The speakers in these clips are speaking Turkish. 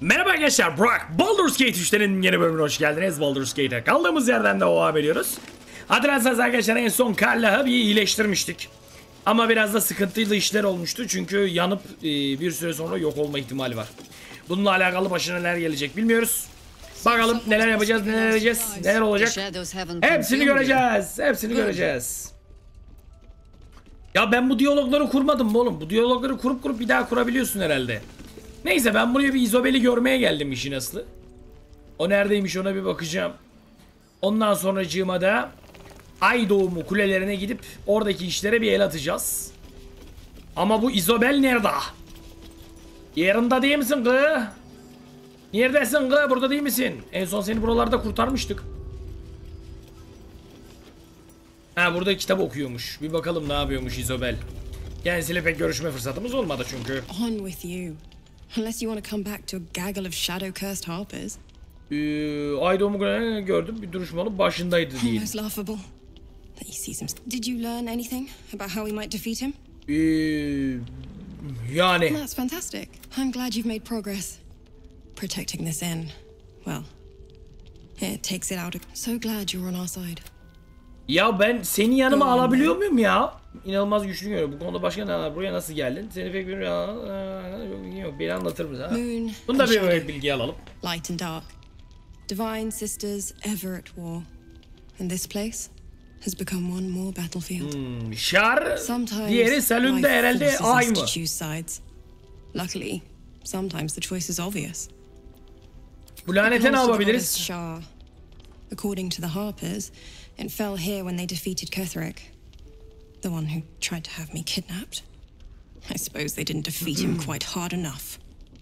Merhaba arkadaşlar, Burak. Baldur's Gate 3'lerin yeni bölümüne hoş geldiniz. Baldur's Gate'e kaldığımız yerden devam ediyoruz. Hatırlarsanız arkadaşlar en son Karlah'ı bir iyileştirmiştik. Ama biraz da sıkıntılı işler olmuştu. Çünkü yanıp bir süre sonra yok olma ihtimali var. Bununla alakalı başına neler gelecek bilmiyoruz. Bakalım neler yapacağız, neler edeceğiz, neler olacak. Hepsini göreceğiz, hepsini göreceğiz. Ya ben bu diyalogları kurmadım mı oğlum? Bu diyalogları kurup bir daha kurabiliyorsun herhalde. Neyse, ben buraya bir Isobel'i görmeye geldim işin aslı. O neredeymiş ona bir bakacağım. Ondan sonracığıma da Ay Doğumu kulelerine gidip oradaki işlere bir el atacağız. Ama bu Isobel nerede? Yerinde değil misin kız? Neredesin kız? Burada değil misin? En son seni buralarda kurtarmıştık. Ha, burada kitap okuyormuş. Bir bakalım ne yapıyormuş Isobel. Kendisiyle pek görüşme fırsatımız olmadı çünkü. On with you. Unless you want to come back to a gaggle of shadow-cursed harpers. Ay Doğumu kulelerine gördüm. Bir duruşmanın başındaydı değil. Almost laughable. That he sees him. Did you learn anything about how we might defeat him? Yani. That's fantastic. I'm glad you've made progress. Protecting this inn, well, it takes it out. So glad you're on our side. Ya ben seni yanıma alabiliyor muyum ya? İnanılmaz güçlü görüyor. Bu konuda başka ne var? Buraya nasıl geldin? Seni pek bir yok. Beni anlatır mısın? Ha? Bunu da bir bilgi alalım. Light and dark. Divine sisters ever at war. And this place has become one more battlefield. Şar, diğeri salonda herhalde ay mı? Luckily, sometimes the choice is obvious. Bu lanete ne yapabiliriz? According to the Harpers, it fell here when they defeated Ketheric, the one who tried to have me kidnapped. I suppose they didn't defeat him quite hard enough.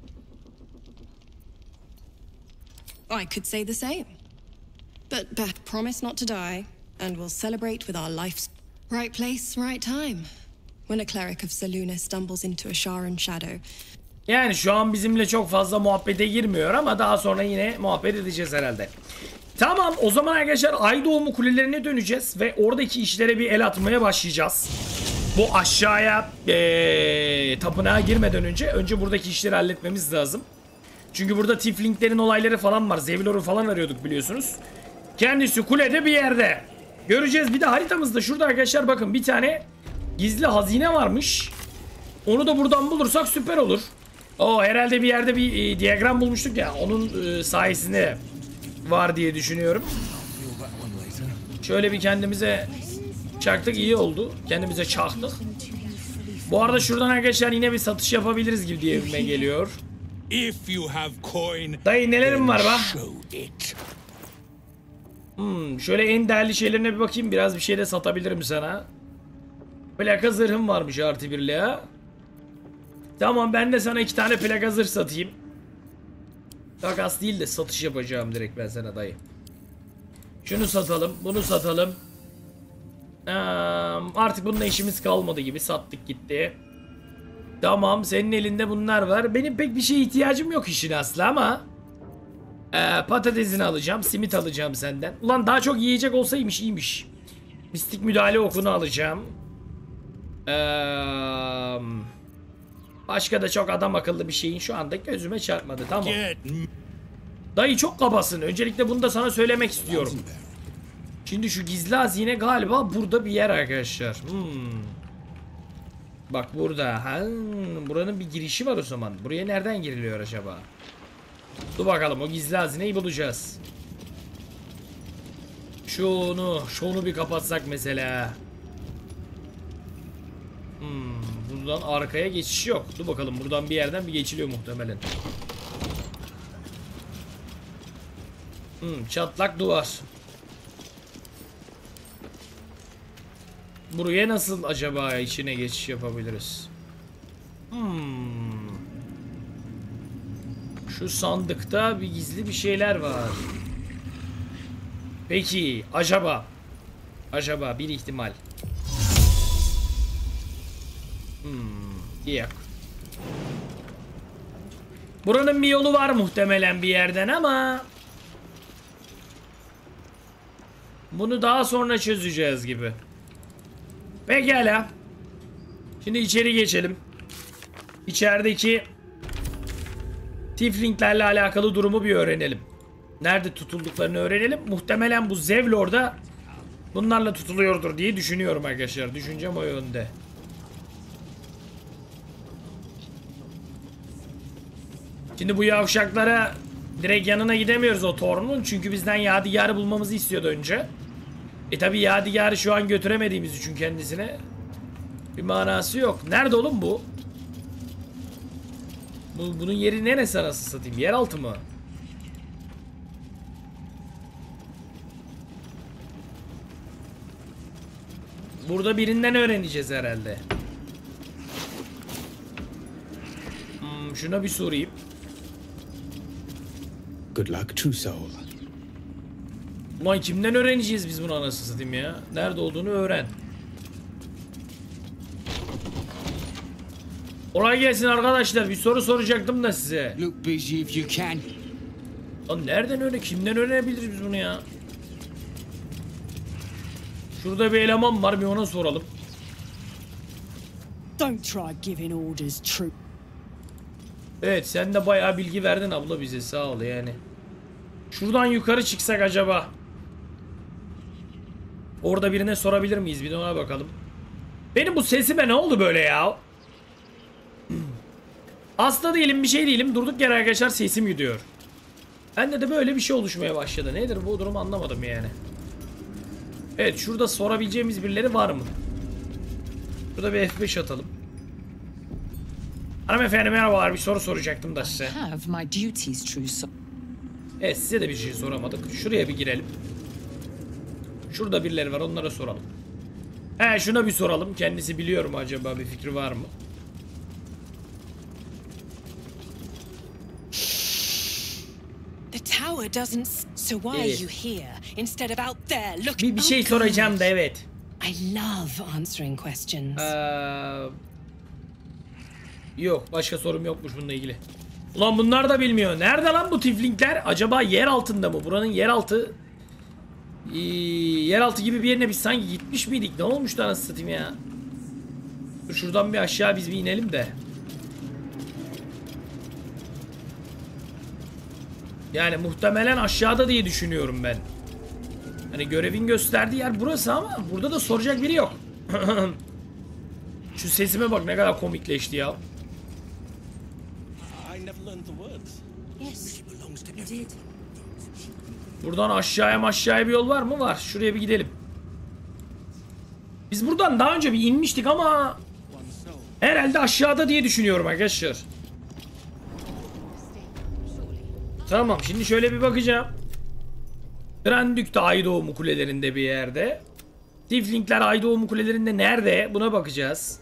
I could say the same. But Beth promised not to die, and we'll celebrate with our life's right place, right time. When a cleric of Selûne stumbles into a Sharan shadow. Yani şu an bizimle çok fazla muhabbete girmiyor ama daha sonra yine muhabbet edeceğiz herhalde. Tamam, o zaman arkadaşlar Ay Doğumu kulelerine döneceğiz ve oradaki işlere bir el atmaya başlayacağız. Bu aşağıya tapınağa girmeden önce buradaki işleri halletmemiz lazım. Çünkü burada Tieflinglerin olayları falan var. Zevlor'u falan arıyorduk biliyorsunuz. Kendisi kulede bir yerde. Göreceğiz. Bir de haritamızda şurada arkadaşlar bakın bir tane gizli hazine varmış. Onu da buradan bulursak süper olur. O herhalde bir yerde bir diyagram bulmuştuk ya. Onun sayesinde var diye düşünüyorum. Şöyle bir kendimize çaktık, iyi oldu. Kendimize çaktık. Bu arada şuradan arkadaşlar yine bir satış yapabiliriz gibi diye evime geliyor. Dayı nelerim var bak. Şöyle en değerli şeylerine bir bakayım. Biraz bir şey de satabilirim sana. Plaka zırhım varmış artı birliğe. Tamam, ben de sana 2 tane plaka zırh satayım. Takas değil de satış yapacağım direkt ben sana dayı. Şunu satalım, bunu satalım. Artık bununla işimiz kalmadı gibi, sattık gitti. Tamam, senin elinde bunlar var. Benim pek bir şeye ihtiyacım yok işin aslı ama patatesini alacağım, simit alacağım senden. Ulan daha çok yiyecek olsaymış iyiymiş. Mistik müdahale okunu alacağım. Başka da çok adam akıllı bir şeyin şu anda gözüme çarpmadı. Tamam. Dayı çok kabasın. Öncelikle bunu da sana söylemek istiyorum. Şimdi şu gizli hazine galiba burada bir yer arkadaşlar. Bak burada. Buranın bir girişi var o zaman. Buraya nereden giriliyor acaba? Dur bakalım, o gizli hazineyi bulacağız. Şunu bir kapatsak mesela. Buradan arkaya geçiş yok. Dur bakalım, buradan bir yerden bir geçiliyor muhtemelen. Çatlak duvar. Buraya nasıl acaba içine geçiş yapabiliriz? Şu sandıkta bir gizli bir şeyler var. Peki acaba bir ihtimal. Yok. Buranın bir yolu var muhtemelen bir yerden ama bunu daha sonra çözeceğiz gibi. Pekala. Şimdi içeri geçelim. İçerideki Tieflinglerle alakalı durumu bir öğrenelim. Nerede tutulduklarını öğrenelim. Muhtemelen bu Zevlor'da bunlarla tutuluyordur diye düşünüyorum arkadaşlar. Düşüncem o yönde. Şimdi bu yavşaklara direkt yanına gidemiyoruz o Thorn'un. Çünkü bizden Yadigar'ı bulmamızı istiyordu önce. Tabi Yadigar'ı şu an götüremediğimiz için kendisine bir manası yok. Nerede oğlum bu? Bunun yeri neresi anasını satayım? Yeraltı mı? Burada birinden öğreneceğiz herhalde. Şuna bir sorayım. Good luck, True Soul. Ulan kimden öğreneceğiz biz bunu anasını satayım ya? Nerede olduğunu öğren. Kolay gelsin arkadaşlar. Bir soru soracaktım da size. Look busy if you can. Lan nereden kimden öğrenebiliriz biz bunu ya? Şurada bir eleman var, bir ona soralım. Don't try giving orders, True. Evet, sen de bayağı bilgi verdin abla bize, sağ ol yani. Şuradan yukarı çıksak acaba? Orada birine sorabilir miyiz? Bir de ona bakalım. Benim bu sesime ne oldu böyle ya? Hasta değilim, bir şey değilim. Durduk yere arkadaşlar sesim gidiyor. Bende de böyle bir şey oluşmaya başladı. Nedir bu durum anlamadım yani. Evet, şurada sorabileceğimiz birileri var mı? Şurada bir F5 atalım. Hanımefendi merhabalar, bir soru soracaktım da size. Have my duties, True Soul. Evet, size de bir şey soramadık. Şuraya bir girelim. Şurada birileri var, onlara soralım. Şuna bir soralım. Kendisi biliyor mu acaba, bir fikri var mı? The tower doesn't. So why are you here instead of out there looking? Bir şey soracağım da evet. I love answering questions. Yok, başka sorum yokmuş bununla ilgili. Ulan bunlar da bilmiyor. Nerede lan bu tiflinkler? Acaba yer altında mı? Buranın yeraltı yeraltı gibi bir yerine biz sanki gitmiş miydik? Ne olmuştu anasını satayım ya? Dur şuradan bir aşağı biz bir inelim de. Yani muhtemelen aşağıda diye düşünüyorum ben. Hani görevin gösterdiği yer burası ama burada da soracak biri yok. Şu sesime bak, ne kadar komikleşti ya. Buradan aşağıya bir yol var mı? Var. Şuraya bir gidelim. Biz buradan daha önce bir inmiştik ama herhalde aşağıda diye düşünüyorum arkadaşlar. Tamam, şimdi şöyle bir bakacağım. Grandük de Ay Doğumu Kulelerinde bir yerde. Tiflinkler Ay Doğumu Kulelerinde nerede? Buna bakacağız.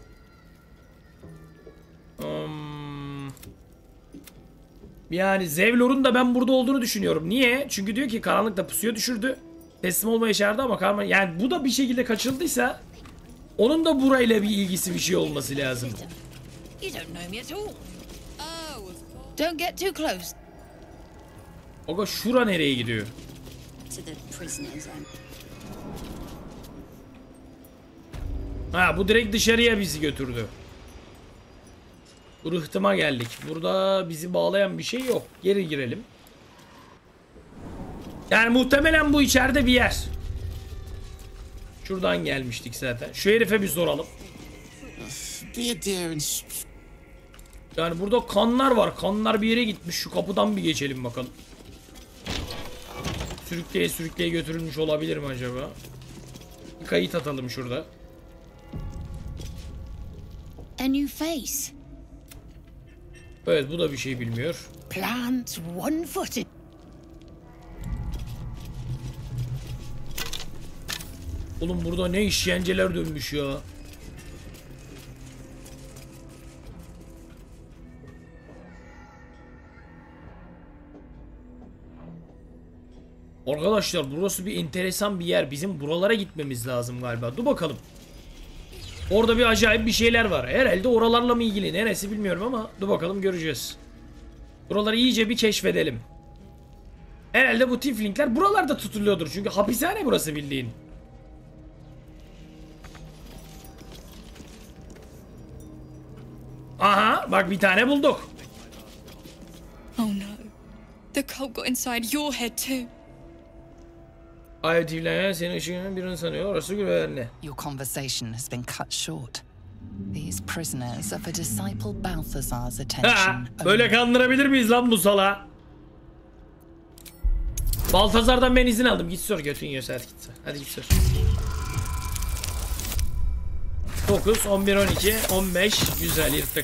Yani Zevlor'un da ben burada olduğunu düşünüyorum. Niye? Çünkü diyor ki karanlıkta pusuya düşürdü. Teslim olmaya çağırdı ama karanlık... Yani bu da bir şekilde kaçırıldıysa onun da burayla bir ilgisi, bir şey olması lazım. You don't know me at all. Don't get too close. Oga şura nereye gidiyor? To the prisoners Ha, bu direkt dışarıya bizi götürdü. Bu rıhtıma geldik. Burada bizi bağlayan bir şey yok. Geri girelim. Yani muhtemelen bu içeride bir yer. Şuradan gelmiştik zaten. Şu herife bir soralım. Yani burada kanlar var. Kanlar bir yere gitmiş. Şu kapıdan bir geçelim bakalım. Sürükleye götürülmüş olabilir mi acaba? Bir kayıt atalım şurada. A new face. Evet, bu da bir şey bilmiyor. Plant one-footed. Oğlum burada ne işkenceler dönmüş ya. Arkadaşlar burası bir enteresan bir yer. Bizim buralara gitmemiz lazım galiba. Dur bakalım. Orada bir acayip bir şeyler var. Herhalde oralarla mı ilgili, neresi bilmiyorum ama dur bakalım, göreceğiz. Buraları iyice bir keşfedelim. Herhalde bu tiflinkler buralarda tutuluyordur. Çünkü hapishane burası bildiğin. Aha, bak bir tane bulduk. Oh no. The cult got inside your head too. Ayetiyle senin ışığının birini sanıyor. Orası güvenli. Your conversation has been cut short. These prisoners are for disciple Balthazar's Ha, attention. böyle kandırabilir miyiz lan bu sala? Baltazar'dan ben izin aldım. Git sor, götün yiyorsa hadi git sor. Hadi git sor. 9, 11, 12, 15. Güzel, yırttık.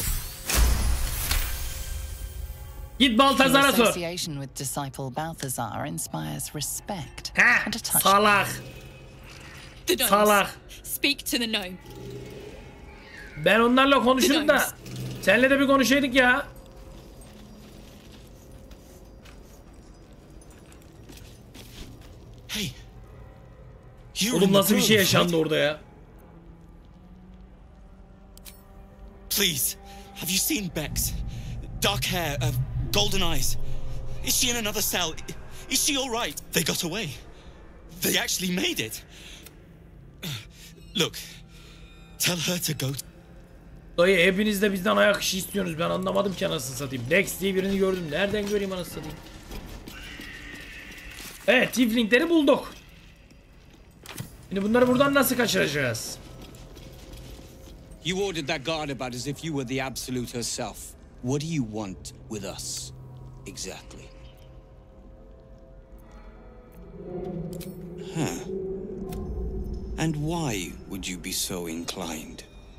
Git Baltazar'a Your sor. association with disciple Balthazar inspires respect Ha, and a touch. salak. The gnomes. Salak. Speak to the gnome. Ben onlarla konuşurum da. Seninle de bir konuşaydık ya. Hey. You're in Oğlum the nasıl bir şey grove, yaşandı right? orada ya? Please, have you seen Bex? Dark hair, golden eyes. Is she in another cell? Is she all right? They got away. They actually made it. Look, tell her to go. Dayı hepiniz de bizden ayak işi istiyorsunuz. Ben anlamadım ki anasını satayım. Dex diye birini gördüm. Nereden göreyim anasını satayım? Evet, tieflingleri bulduk. Şimdi bunları buradan nasıl kaçıracağız? You ordered that guard about as if you were the Absolute herself. What do you want with us, exactly? Huh. And why would you be so inclined?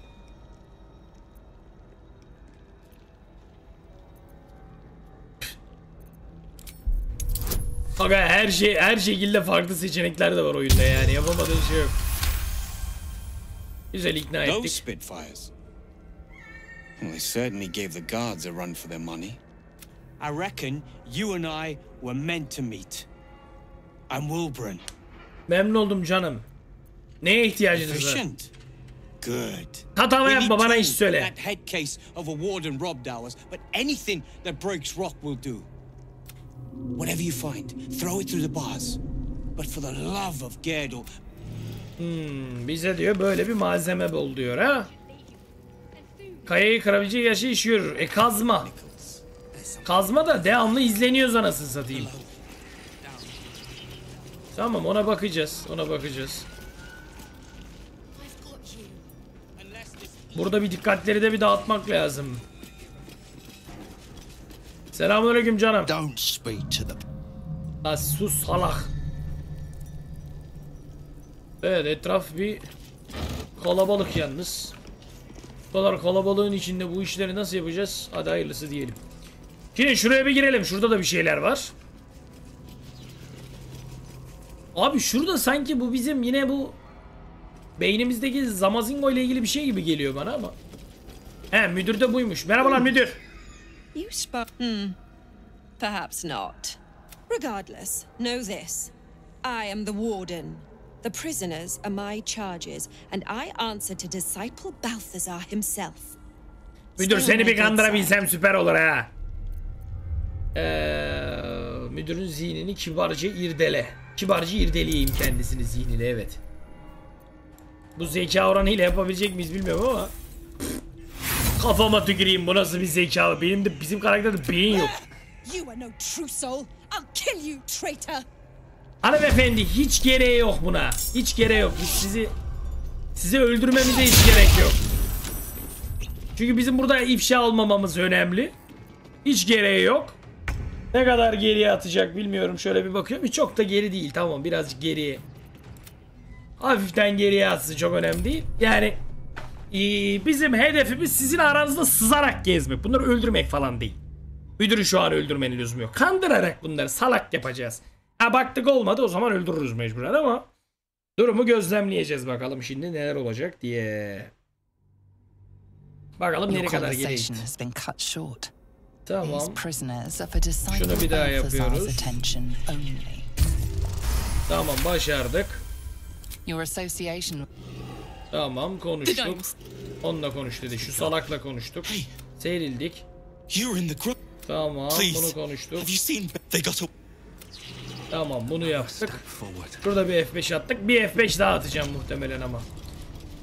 Aga her şekilde farklı seçenekler de var oyunda, yani yapamadığın şey yok. Güzel ikna Those ettik. Spitfires. Well, they certainly gave the guards a run for their money. I reckon you and I were meant to meet. I'm Wilburn. Memnun oldum canım. Neye ihtiyacınız var? Efficient. Good. Tatava We yapma, need bana two, iş söyle. That head case of a warden robbed ours, but anything that breaks rock will do. Whatever you find, throw it through the bars. But for the love of Gerdor, Bize diyor böyle bir malzeme bul diyor ha. Kayayı kırabilecek her şey iş görür. Kazma. Kazma da devamlı izleniyoruz anasını satayım. Tamam, ona bakacağız. Ona bakacağız. Burada bir dikkatleri de bir dağıtmak lazım. Selamünaleyküm canım. Don't speak to them. La sus salak. Evet, etraf bir kalabalık yalnız. Bu kadar kalabalığın içinde bu işleri nasıl yapacağız? Hadi hayırlısı diyelim. Şimdi şuraya bir girelim. Şurada da bir şeyler var. Abi şurada sanki bu bizim yine bu beynimizdeki Zamazingo ile ilgili bir şey gibi geliyor bana ama. He, müdür de buymuş. Merhabalar müdür. You spoke. Perhaps not. Regardless, know this. I am the warden. The prisoners are my charges, and I answer to Disciple Balthazar himself. Müdür, Stay on seni my bir good kandırabilsem side. süper olur ha. Müdürün zihnini kibarca irdele. Kibarca irdeleyeyim kendisini zihnini, evet. Bu zeka oranıyla yapabilecek miyiz bilmiyorum ama. Kafama tüküreyim, bu nasıl bir zeka? Benim de bizim karakterde beyin yok. You are no true soul. I'll kill you, traitor. Hanımefendi, hiç gereği yok buna. Hiç gereği yok. Biz sizi öldürmemize hiç gerek yok. Çünkü bizim burada ifşa olmamamız önemli. Hiç gereği yok. Ne kadar geriye atacak bilmiyorum. Şöyle bir bakıyorum. Çok da geri değil. Tamam, birazcık geriye. Hafiften geriye atsın, çok önemli değil. Yani bizim hedefimiz sizin aranızda sızarak gezmek. Bunları öldürmek falan değil. Müdürü şu an öldürmenin lüzumu yok. Kandırarak bunları salak yapacağız. Ha, baktık olmadı, o zaman öldürürüz mecburen ama durumu gözlemleyeceğiz bakalım şimdi neler olacak diye. Bakalım nereye Your kadar conversation geleceğiz. has been cut short. Tamam. These prisoners are for disciple Şunu bir daha Balthazar's yapıyoruz. attention only. Tamam, başardık. Your association Tamam, konuştuk. Onunla konuş dedi. Şu salakla konuştuk. Seyrildik. You're in the grove. Tamam, Please. bunu konuştuk. Have you seen? They got away. Tamam, bunu yaptık. Burada bir F5 attık. Bir F5 daha atacağım muhtemelen ama.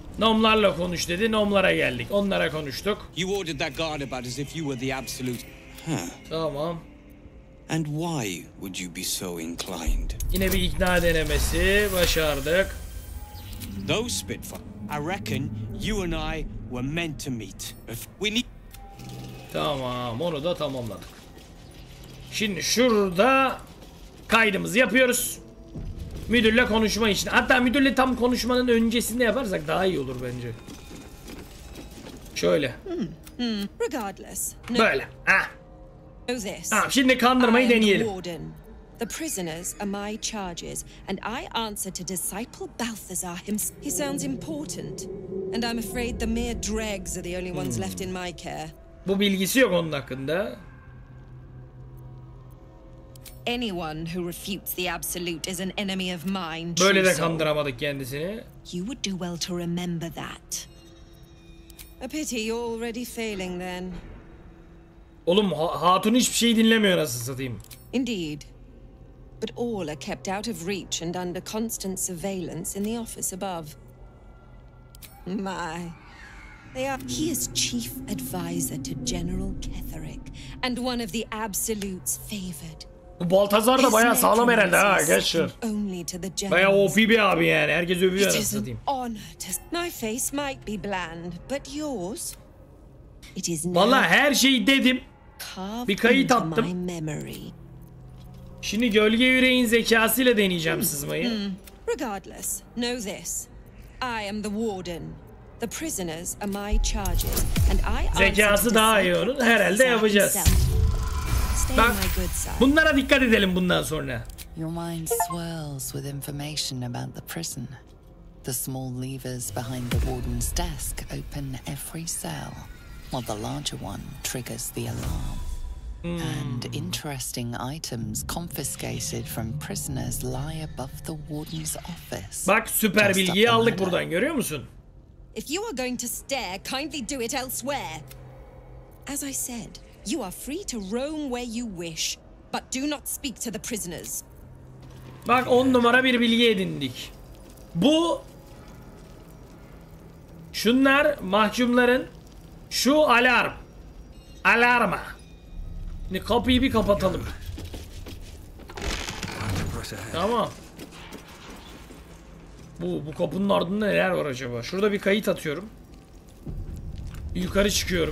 Nomlarla konuş dedi. Nomlara geldik. Onlara konuştuk. You ordered that guard about as if you were the Absolute. Tamam. And why would you be so inclined? Yine bir ikna denemesi başardık. Those Spitfire, I reckon you and I were meant to meet. We need... Tamam, onu da tamamladık. Şimdi şurada kaydımızı yapıyoruz. Müdürle konuşma için. Hatta müdürle tam konuşmanın öncesinde yaparsak daha iyi olur bence. Şöyle. Regardless. Böyle. Ah. Know this. Tamam, şimdi kandırmayı I am the deneyelim. warden. The prisoners are my charges, and I answer to Disciple Balthazar himself. He sounds important, and I'm afraid the mere dregs are the only ones left in my care. Bu bilgisi yok onun hakkında. Anyone who refutes the Absolute is an enemy of mine. Böyle de true soul. kandıramadık kendisini. You would do well to remember that. A pity you're already failing then. Oğlum hatun hiçbir şey dinlemiyor nasıl satayım. Indeed. But all are kept out of reach and under constant surveillance in the office above. My. He is chief advisor to General Ketherick and one of the Absolute's favored. Bu Baltazar da bayağı sağlam herhalde ha arkadaşlar. Only to the Bayağı OP bir abi yani. Herkes övüyor It nasıl is an satayım. honor to... My face might be bland, but yours... It is Vallahi now her şeyi dedim. carved bir kayıt into attım. my memory. Şimdi gölge yüreğin zekasıyla deneyeceğim sızmayı. Regardless, know this. I am the warden. The prisoners are my charges, and I Zekası daha iyi onun. Herhalde yapacağız. Bak, bunlara dikkat edelim bundan sonra. Your mind swirls with information about the prison. The small levers behind the warden's desk open every cell, while the larger one triggers the alarm. And interesting items confiscated from prisoners lie above the warden's office. Bak süper bilgiyi aldık buradan, görüyor musun? If you are going to stare, kindly do it elsewhere. As I said, you are free to roam where you wish, but do not speak to the prisoners. Bak 10 numara bir bilgi edindik. Bu şunlar mahkumların şu alarm. Alarma. Şimdi kapıyı bir kapatalım. Tamam. Bu kapının ardında neler var acaba? Şurada bir kayıt atıyorum. Yukarı çıkıyorum.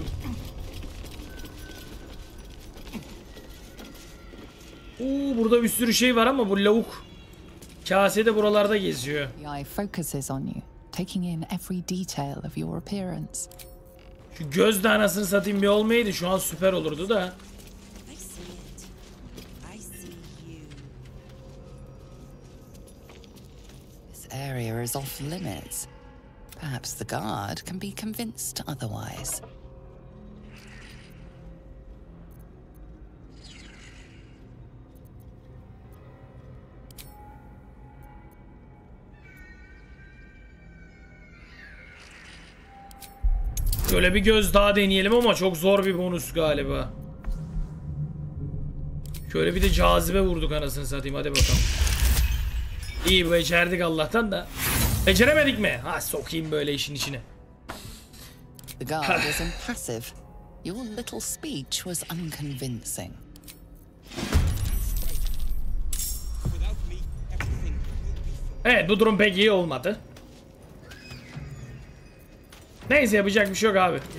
Burada bir sürü şey var ama bu lavuk kase de buralarda geziyor. The eye focuses on you, taking in every detail of your appearance. Şu göz de anasını satayım bir olmaydı şu an süper olurdu da. I see it. I see you. This area is off limits. Perhaps the guard can be convinced otherwise. Şöyle bir göz daha deneyelim ama çok zor bir bonus galiba. Şöyle bir de cazibe vurduk anasını satayım, hadi bakalım. İyi becerdik Allah'tan da. Beceremedik mi? Ha sokayım böyle işin içine. The guard is impassive. Your little speech was unconvincing. Evet, bu durum pek iyi olmadı. Neyse, yapacak bir şey yok abi.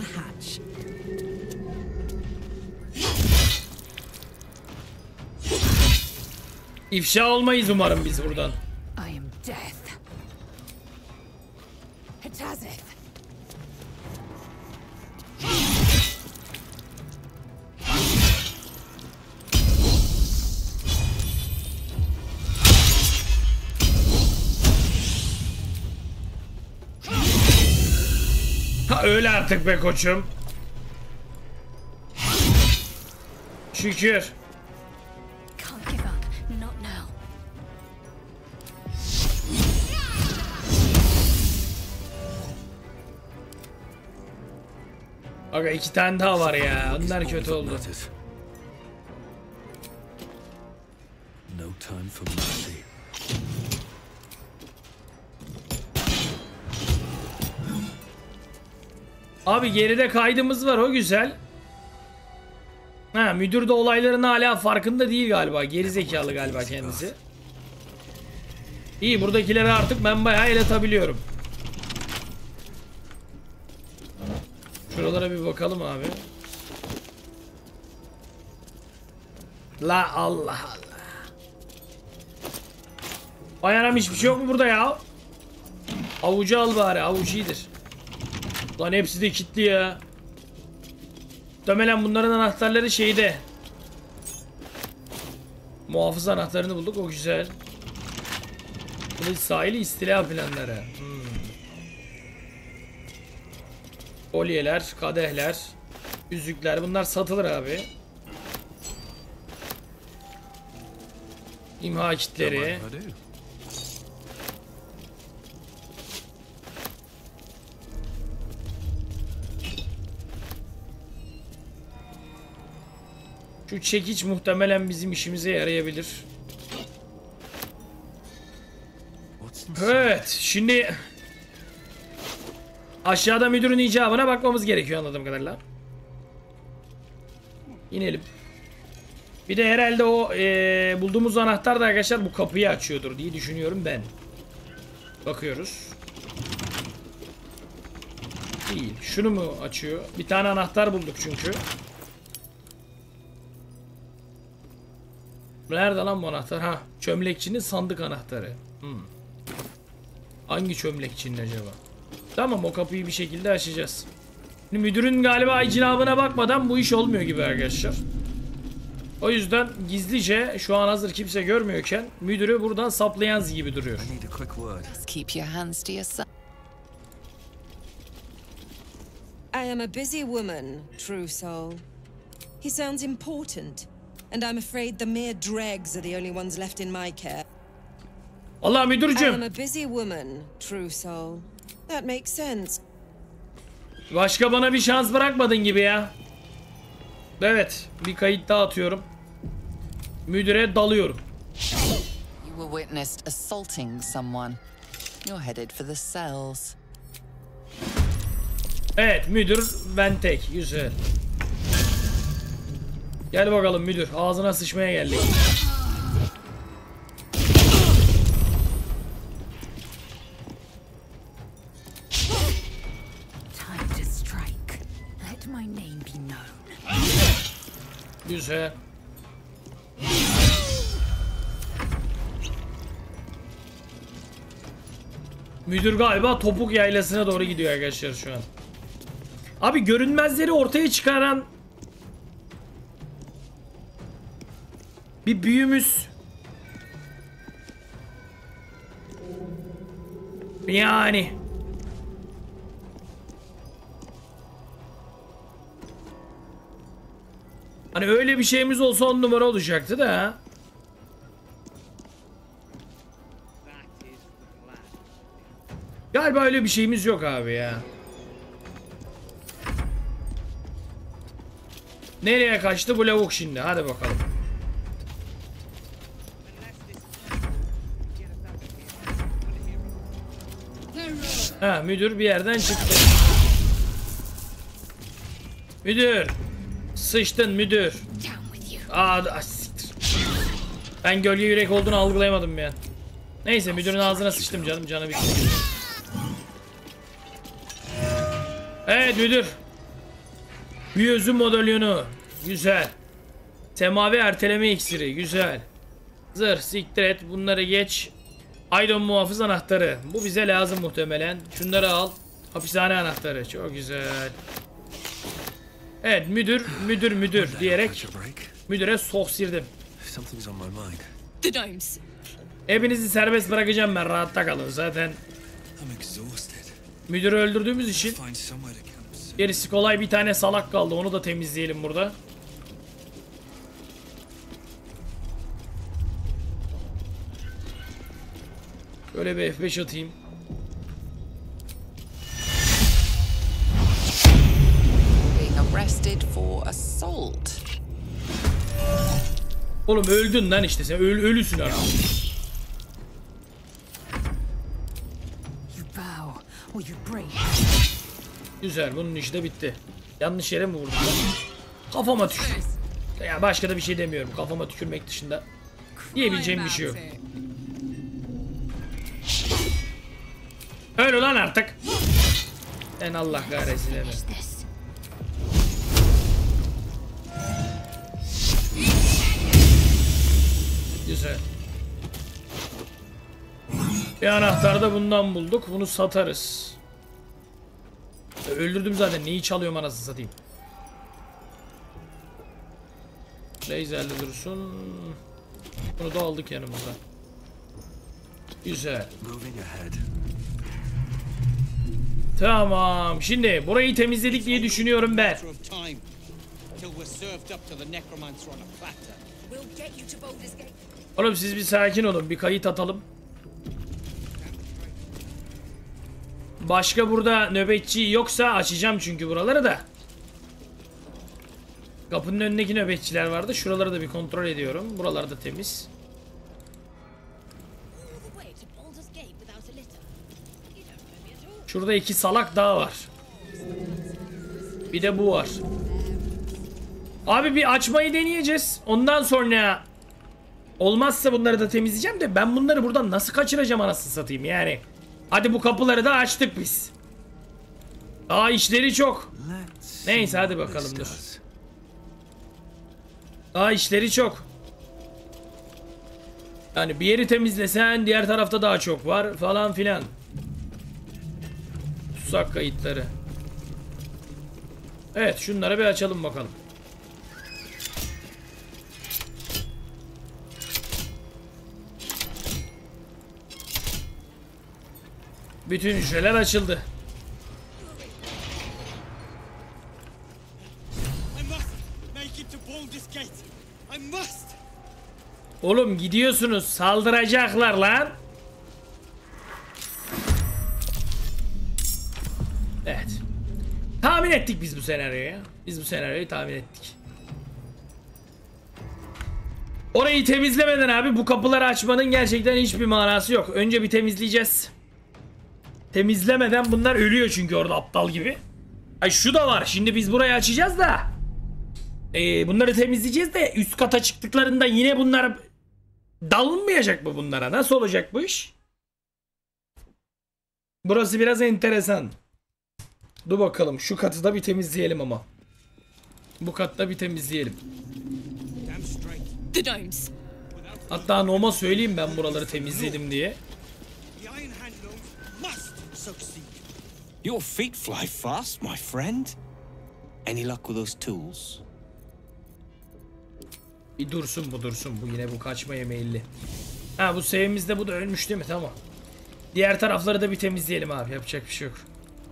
İfşa olmayız umarım biz buradan. I am death. Hetazeth. Ha öyle artık be koçum. Şükür. Can't give up. Not now. Aga 2 tane daha var ya. Onlar kötü oldu. No time for mercy. Abi geride kaydımız var, o güzel. Ha, müdür de olayların hala farkında değil galiba. Geri zekalı galiba kendisi. İyi, buradakileri artık ben bayağı el atabiliyorum. Şuralara bir bakalım abi. La Allah Allah. Bayanam hiçbir şey yok mu burada ya? Avucu al bari, avuç iyidir. Lan hepsi de kilitli ya. Muhtemelen bunların anahtarları şeyde. Muhafız anahtarını bulduk, o güzel. Kılıç sahili istila planları. Kolyeler, kadehler, yüzükler, bunlar satılır abi. İmha kitleri. Şu çekiç muhtemelen bizim işimize yarayabilir. Evet, şimdi aşağıda müdürün icabına bakmamız gerekiyor anladığım kadarıyla. İnelim. Bir de herhalde o bulduğumuz anahtar da arkadaşlar bu kapıyı açıyordur diye düşünüyorum ben. Bakıyoruz. Değil. Şunu mu açıyor? Bir tane anahtar bulduk çünkü. Nerede lan bu anahtar? Ha, çömlekçinin sandık anahtarı. Hangi çömlekçinin acaba? Tamam, o kapıyı bir şekilde açacağız. Şimdi müdürün galiba icabına bakmadan bu iş olmuyor gibi arkadaşlar. O yüzden gizlice şu an hazır kimse görmüyorken müdürü buradan saplayan gibi duruyor. Keep your hands to yourself. I am a busy woman, True Soul. He sounds important, and I'm afraid the mere dregs are the only ones left in my care. Allah I müdürcüm. am a busy woman, True Soul. That makes sense. Başka bana bir şans bırakmadın gibi ya. Evet, bir kayıt daha atıyorum. Müdüre dalıyorum. You were witnessed assaulting someone. You're headed for the cells. Evet, müdür ben tek. Güzel. Gel bakalım müdür. Ağzına sıçmaya geldik. Time to strike. Let my name be known. Güzel. Müdür galiba topuk yaylasına doğru gidiyor arkadaşlar şu an. Abi görünmezleri ortaya çıkaran bir büyümüz. Yani. Hani öyle bir şeyimiz olsa 10 numara olacaktı da. Galiba öyle bir şeyimiz yok abi ya. Nereye kaçtı bu lavuk şimdi? Hadi bakalım. Ha, müdür bir yerden çıktı. Müdür. Sıçtın müdür. Aa, siktir. Ben gölge yürek olduğunu algılayamadım ya. Neyse, müdürün ağzına sıçtım canım. Canı bitti. Evet müdür. Büyüzün modalyonu. Güzel. Semavi erteleme iksiri. Güzel. Zırh, siktir et. Bunları geç. Aydın muhafız anahtarı. Bu bize lazım muhtemelen. Şunları al. Hapishane anahtarı. Çok güzel. Evet, müdür diyerek müdüre soksirdim. The Gnomes. Hepinizi serbest bırakacağım ben, rahatta kalın zaten. Müdürü öldürdüğümüz için gerisi kolay, bir tane salak kaldı, onu da temizleyelim burada. Böyle bir F5 atayım. Arrested for assault. Oğlum öldün lan işte sen, ölüsün artık. You bow or you break. Güzel, bunun işi de bitti. Yanlış yere mi vurdum? Kafama düştü. Ya başka da bir şey demiyorum. Kafama tükürmek dışında diyebileceğim bir şey yok. Öyle lan artık. En Allah kahretsin emi. Güzel. Bir anahtar da bundan bulduk. Bunu satarız. Öldürdüm zaten. Neyi çalıyorum anasını satayım. Laserli dursun. Bunu da aldık yanımıza. Güzel. Tamam. Şimdi burayı temizledik diye düşünüyorum ben. Oğlum siz bir sakin olun. Bir kayıt atalım. Başka burada nöbetçi yoksa açacağım çünkü buraları da. Kapının önündeki nöbetçiler vardı. Şuraları da bir kontrol ediyorum. Buralar da temiz. Şurada 2 salak daha var. Bir de bu var. Abi bir açmayı deneyeceğiz. Ondan sonra olmazsa bunları da temizleyeceğim de ben bunları buradan nasıl kaçıracağım anasını satayım yani. Hadi bu kapıları da açtık biz. Daha işleri çok. Neyse hadi bakalım dur. Daha işleri çok. Yani bir yeri temizlesen diğer tarafta daha çok var falan filan. Tutsak kayıtları. Evet şunları bir açalım bakalım. Bütün hücreler açıldı. Oğlum gidiyorsunuz, saldıracaklar lan. Evet. Tahmin ettik biz bu senaryoyu. Biz bu senaryoyu tahmin ettik. Orayı temizlemeden abi bu kapıları açmanın gerçekten hiçbir manası yok. Önce bir temizleyeceğiz. Temizlemeden bunlar ölüyor çünkü orada aptal gibi. Ay şu da var. Şimdi biz burayı açacağız da. Bunları temizleyeceğiz de üst kata çıktıklarında yine bunlar dalınmayacak mı bunlara? Nasıl olacak bu iş? Burası biraz enteresan. Dur bakalım şu katı da bir temizleyelim ama. Bu katta bir temizleyelim. Hatta Nom'a söyleyeyim ben buraları temizledim diye. Your feet fly fast, my friend. Any luck with those tools? Bir dursun bu dursun. Bu yine bu kaçmaya meyilli. Ha bu sevimizde bu da ölmüş değil mi? Tamam. Diğer tarafları da bir temizleyelim abi. Yapacak bir şey yok.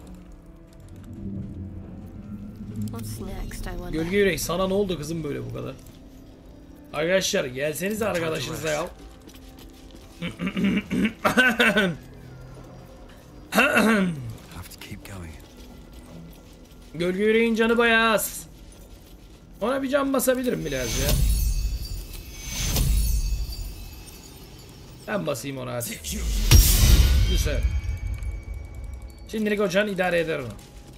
Gölge yürek sana ne oldu kızım böyle bu kadar? Arkadaşlar gelsenize arkadaşınıza ya. Gölge yüreğin canı bayağı az. Ona bir can basabilirim biraz ya. Ben basayım ona hadi. Güzel. Şimdilik o can idare eder onu.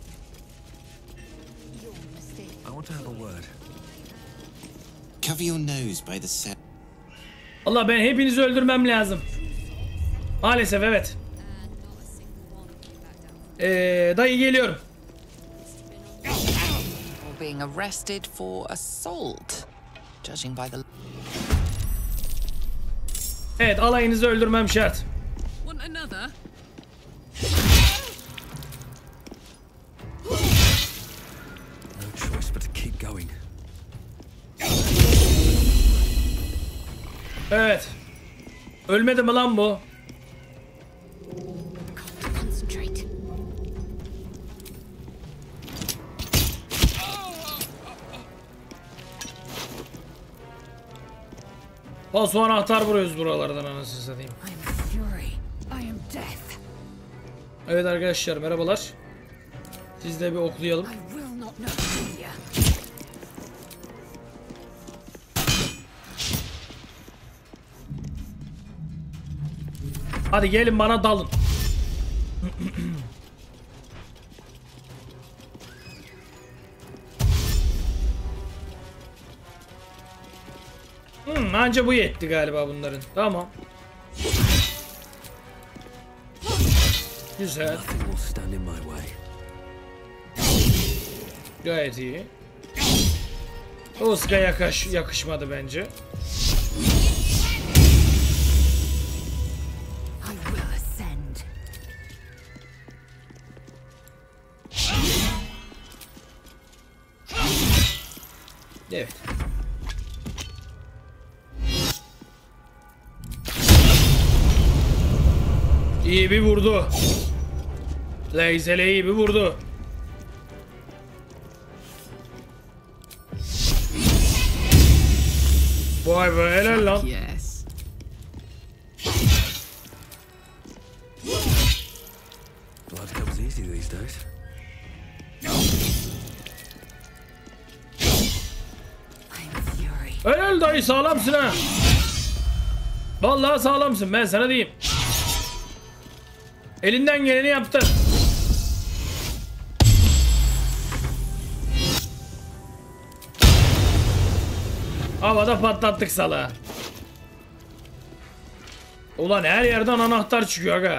Cover your nose by the cell. Allah ben hepinizi öldürmem lazım. Maalesef evet. Dayı geliyorum. Being arrested for assault, judging by the. Evet alayınızı öldürmem şart. Want another? No choice but to keep going. Evet. Ölmedi mi lan bu? Paso anahtar vuruyoruz buralardan anasını satayım. Evet arkadaşlar merhabalar. Siz de bir oklayalım. Hadi gelin bana dalın. Anca bu yetti galiba bunların. Tamam. Güzel. Gayet iyi. Oska yakışmadı bence. Evet. İyi bir vurdu. Lae'zel iyi bir vurdu. Vay be, helal lan. Yes. Blood comes easy these days. Helal dayı, sağlamsın ha. Vallahi sağlamsın, ben sana diyeyim. Elinden geleni yaptın. Havada patlattık salağı. Ulan her yerden anahtar çıkıyor aga.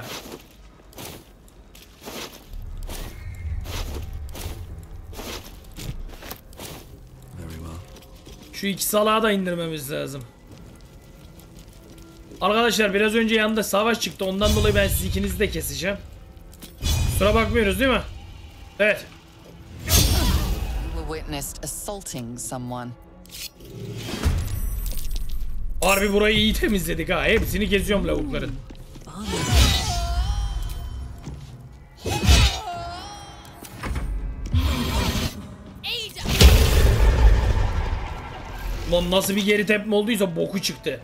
Şu iki salağı da indirmemiz lazım. Arkadaşlar biraz önce yanında savaş çıktı. Ondan dolayı ben siz ikinizi de keseceğim. Kusura bakmıyoruz değil mi? Evet. We witnessed assaulting someone. Harbi burayı iyi temizledik ha. Hepsini geziyorum lavukların. Lan nasıl bir geri tepme olduysa boku çıktı.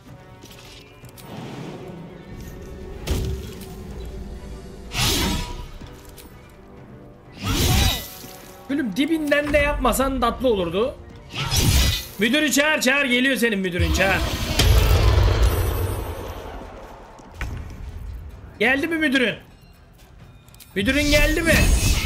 Gülüm dibinden de yapmasan tatlı olurdu. Müdürü çağır, çağır, geliyor senin müdürün, çağır. Geldi mi müdürün? Müdürün geldi mi?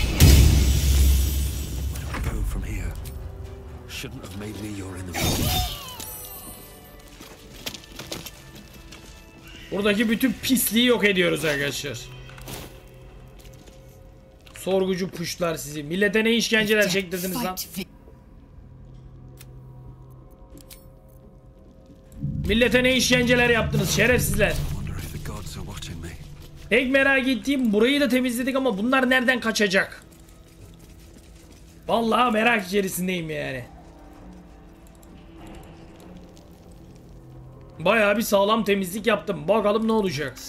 Buradaki bütün pisliği yok ediyoruz arkadaşlar. Sorgucu puşlar sizi. Millete ne işkenceler çektirdiniz lan? Millete ne işkenceler yaptınız şerefsizler. Tek merak ettiğim, burayı da temizledik ama bunlar nereden kaçacak? Vallahi merak içerisindeyim yani. Bayağı bir sağlam temizlik yaptım. Bakalım ne olacak.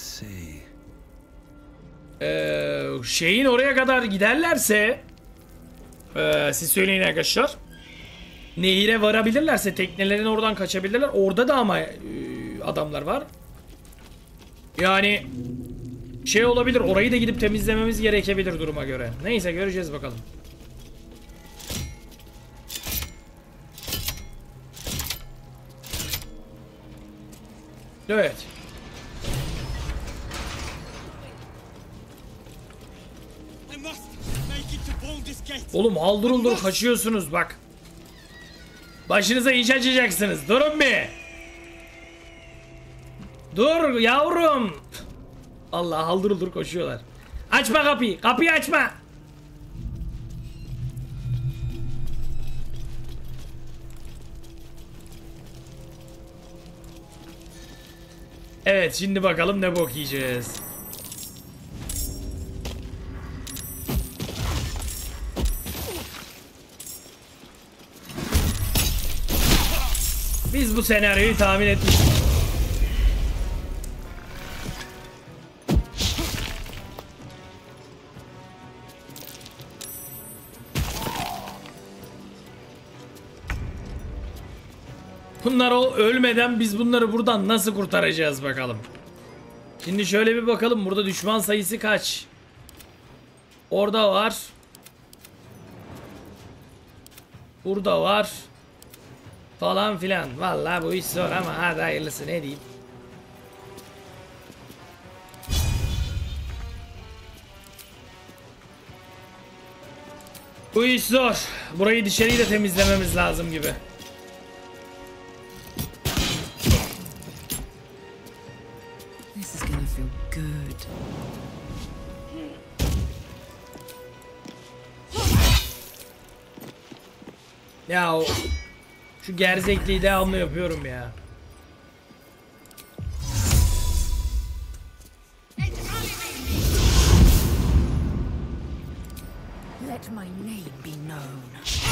Şeyin oraya kadar giderlerse siz söyleyin arkadaşlar. Nehire varabilirlerse, teknelerin oradan kaçabilirler. Orada da ama adamlar var. Yani şey olabilir, orayı da gidip temizlememiz gerekebilir duruma göre. Neyse, göreceğiz bakalım. Evet. Oğlum haldır uldur kaçıyorsunuz bak. Başınıza iş açacaksınız. Durun bir. Dur yavrum. Allah, haldır uldur koşuyorlar. Açma kapıyı. Kapıyı açma. Evet, şimdi bakalım ne bok yiyeceğiz. Biz bu senaryoyu tahmin etmiştik. Bunlar ölmeden biz bunları buradan nasıl kurtaracağız bakalım. Şimdi şöyle bir bakalım, burada düşman sayısı kaç? Orada var. Burada var. Falan filan. Vallahi bu iş zor ama hadi hayırlısı, ne diyeyim. Bu iş zor. Burayı, dışarıyı da temizlememiz lazım gibi. This is gonna feel good. Ya şu gerzekliği devamlı yapıyorum ya. Let my name be known.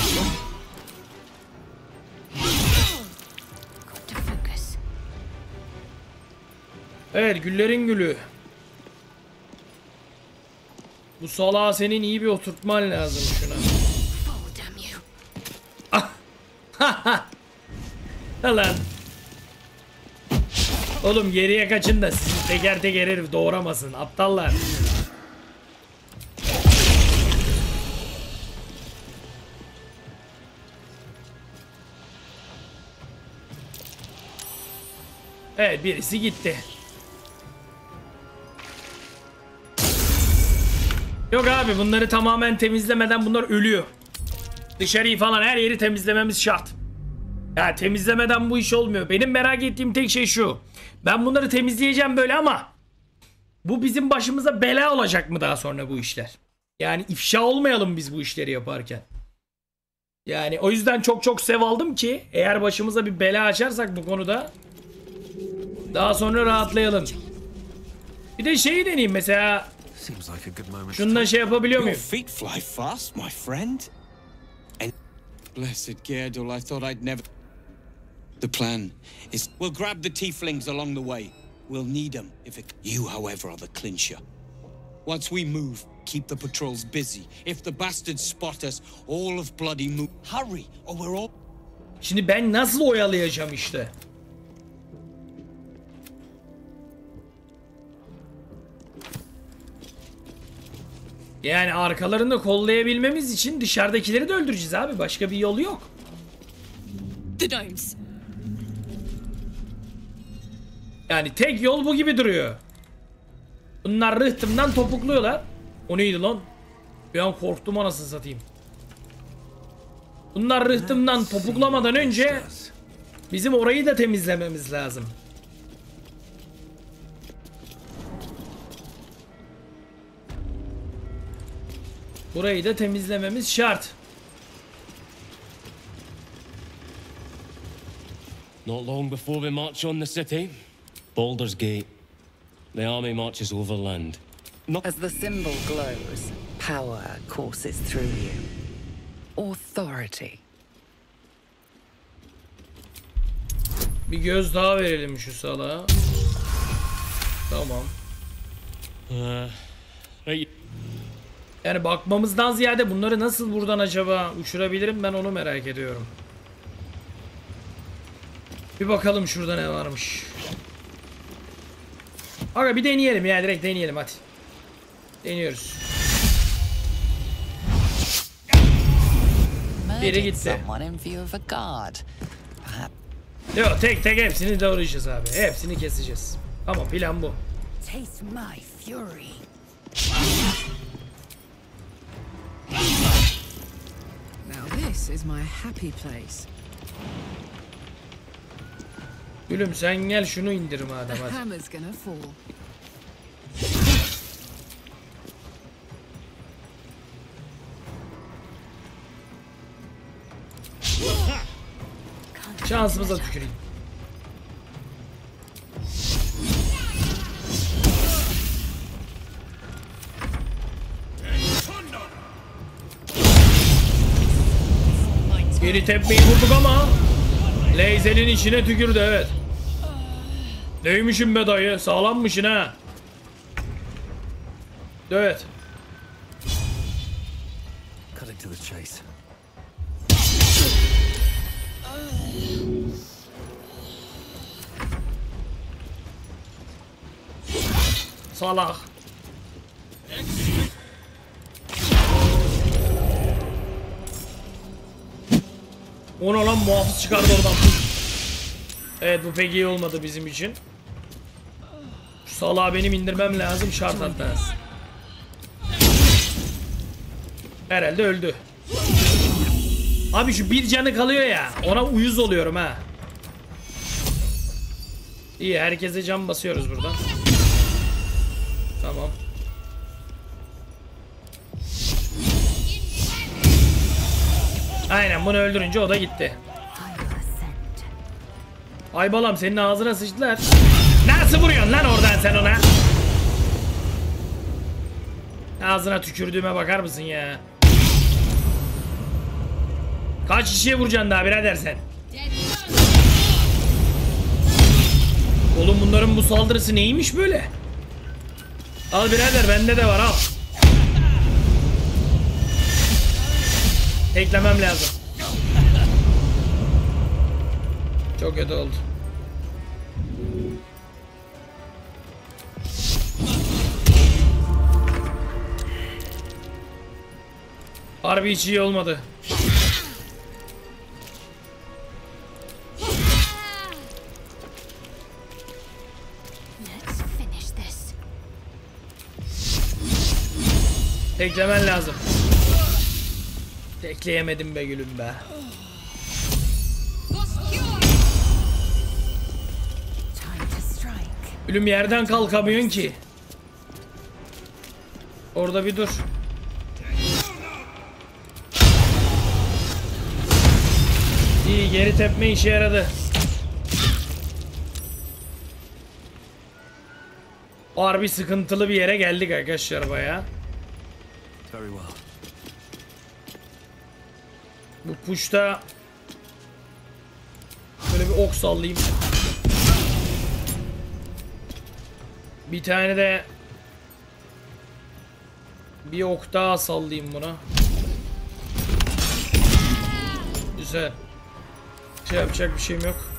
Got to focus. Evet, güllerin gülü. Bu salağı senin iyi bir oturtman lazım şuna. Oh, damn you. Lan. Oğlum geriye kaçın da sizi teker teker herif doğramasın aptallar. Evet, birisi gitti. Yok abi, bunları tamamen temizlemeden bunlar ölüyor. Dışarıyı falan her yeri temizlememiz şart. Ya temizlemeden bu iş olmuyor. Benim merak ettiğim tek şey şu. Ben bunları temizleyeceğim böyle ama bu bizim başımıza bela olacak mı daha sonra bu işler? Yani ifşa olmayalım biz bu işleri yaparken. Yani o yüzden çok sev aldım ki eğer başımıza bir bela açarsak bu konuda daha sonra rahatlayalım. Bir de şeyi deneyeyim mesela. Şununla şey yapabiliyor muyum? Your feet fly fast, my friend. And blessed Gyardul, I thought I'd never. The plan is we'll grab the tieflings along the way. We'll need them if it. You, however, are the clincher. Once we move, keep the patrols busy. If the bastards spot us, all of bloody move. Hurry, or we're all. Şimdi ben nasıl oyalayacağım işte? Yani arkalarını kollayabilmemiz için dışarıdakileri de öldüreceğiz abi. Başka bir yolu yok. The domes. Yani tek yol bu gibi duruyor. Bunlar rıhtımdan topukluyorlar. O neydi lan? Bir an korktum anasını satayım. Bunlar rıhtımdan topuklamadan önce bizim orayı da temizlememiz lazım. Burayı da temizlememiz şart. Not long before we march on the city, Baldur's Gate. The army marches overland. As the symbol glows, power courses through you. Authority. Bir göz daha verelim şu salağa. Tamam. Yani bakmamızdan ziyade bunları nasıl buradan acaba uçurabilirim, ben onu merak ediyorum. Bir bakalım şurada ne varmış. Aga bir deneyelim ya, direkt deneyelim hadi. Deniyoruz. Biri gitti. Yok, tek hepsini doğrayacağız abi. Hepsini keseceğiz. Ama plan bu. Taste my fury. Now this is my happy place. Gülüm sen gel şunu indir madem The hadi. hammer's gonna fall. Şansımıza tüküreyim. Geri tepmeyi vurduk ama Leyzel'in içine tükürdü, evet. Neymişim be dayı, sağlammışsın ha. Evet. Cutting to the chase. Salak. Onu lan muhafız çıkardı oradan. Evet, bu pek iyi olmadı bizim için. Şu salağı benim indirmem lazım şart hatta. Herhalde öldü. Abi şu bir canı kalıyor ya, ona uyuz oluyorum ha. İyi, herkese can basıyoruz buradan. Tamam. Aynen, bunu öldürünce o da gitti. Ay balam, senin ağzına sıçtılar. Nasıl vuruyorsun lan oradan sen ona? Ağzına tükürdüğüme bakar mısın ya? Kaç kişiye vuracaksın daha birader sen? Oğlum bunların bu saldırısı neymiş böyle? Al birader, bende de var, al. Teklemem lazım. Çok kötü oldu. Harbi hiç iyi olmadı. Teklemen lazım. Tekleyemedim be gülüm be. Gülüm, yerden kalkamıyorsun ki. Orada bir dur. İyi, geri tepme işe yaradı. Harbi sıkıntılı bir yere geldik arkadaşlar baya. Bu puşta böyle bir ok sallayayım. Bir tane de bir ok daha sallayayım buna. Güzel. Şey yapacak bir şeyim yok.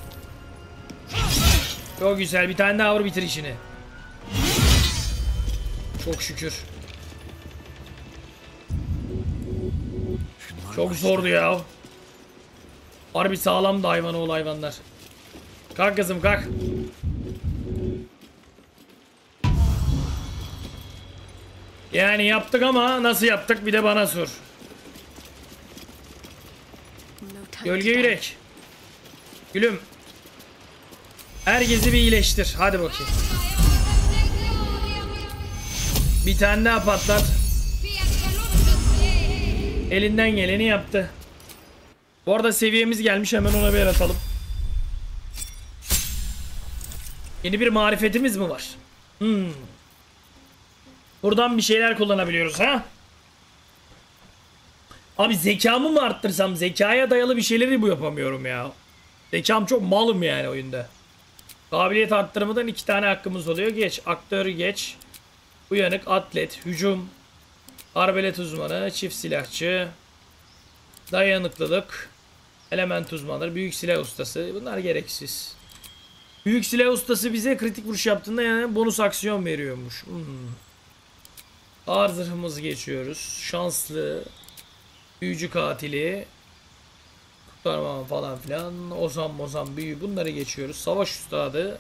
Çok güzel, bir tane daha vur, bitir işini. Çok şükür. Çok zordu ya. Harbi sağlam da hayvan oğlu hayvanlar. Kalk kızım kalk. Yani yaptık ama nasıl yaptık bir de bana sor. Gölge yürek. Gülüm. Herkesi bir iyileştir. Hadi bakayım. Bir tane daha patlat. Elinden geleni yaptı. Bu arada seviyemiz gelmiş, hemen ona bir el atalım. Yeni bir marifetimiz mi var? Buradan bir şeyler kullanabiliyoruz ha? Abi zekamı mı arttırsam? Zekaya dayalı bir şeyleri bu yapamıyorum ya. Zekam çok malım yani oyunda. Kabiliyet arttırmadan 2 tane hakkımız oluyor. Geç. Aktör geç. Uyanık, atlet, hücum, arbelet uzmanı, çift silahçı, dayanıklılık, element uzmanları, büyük silah ustası. Bunlar gereksiz. Büyük silah ustası bize kritik vuruş yaptığında yani bonus aksiyon veriyormuş. Ağır zırhımızı geçiyoruz. Şanslı, büyücü katili, kurtarma falan filan, ozan büyü, bunları geçiyoruz. Savaş üstadı.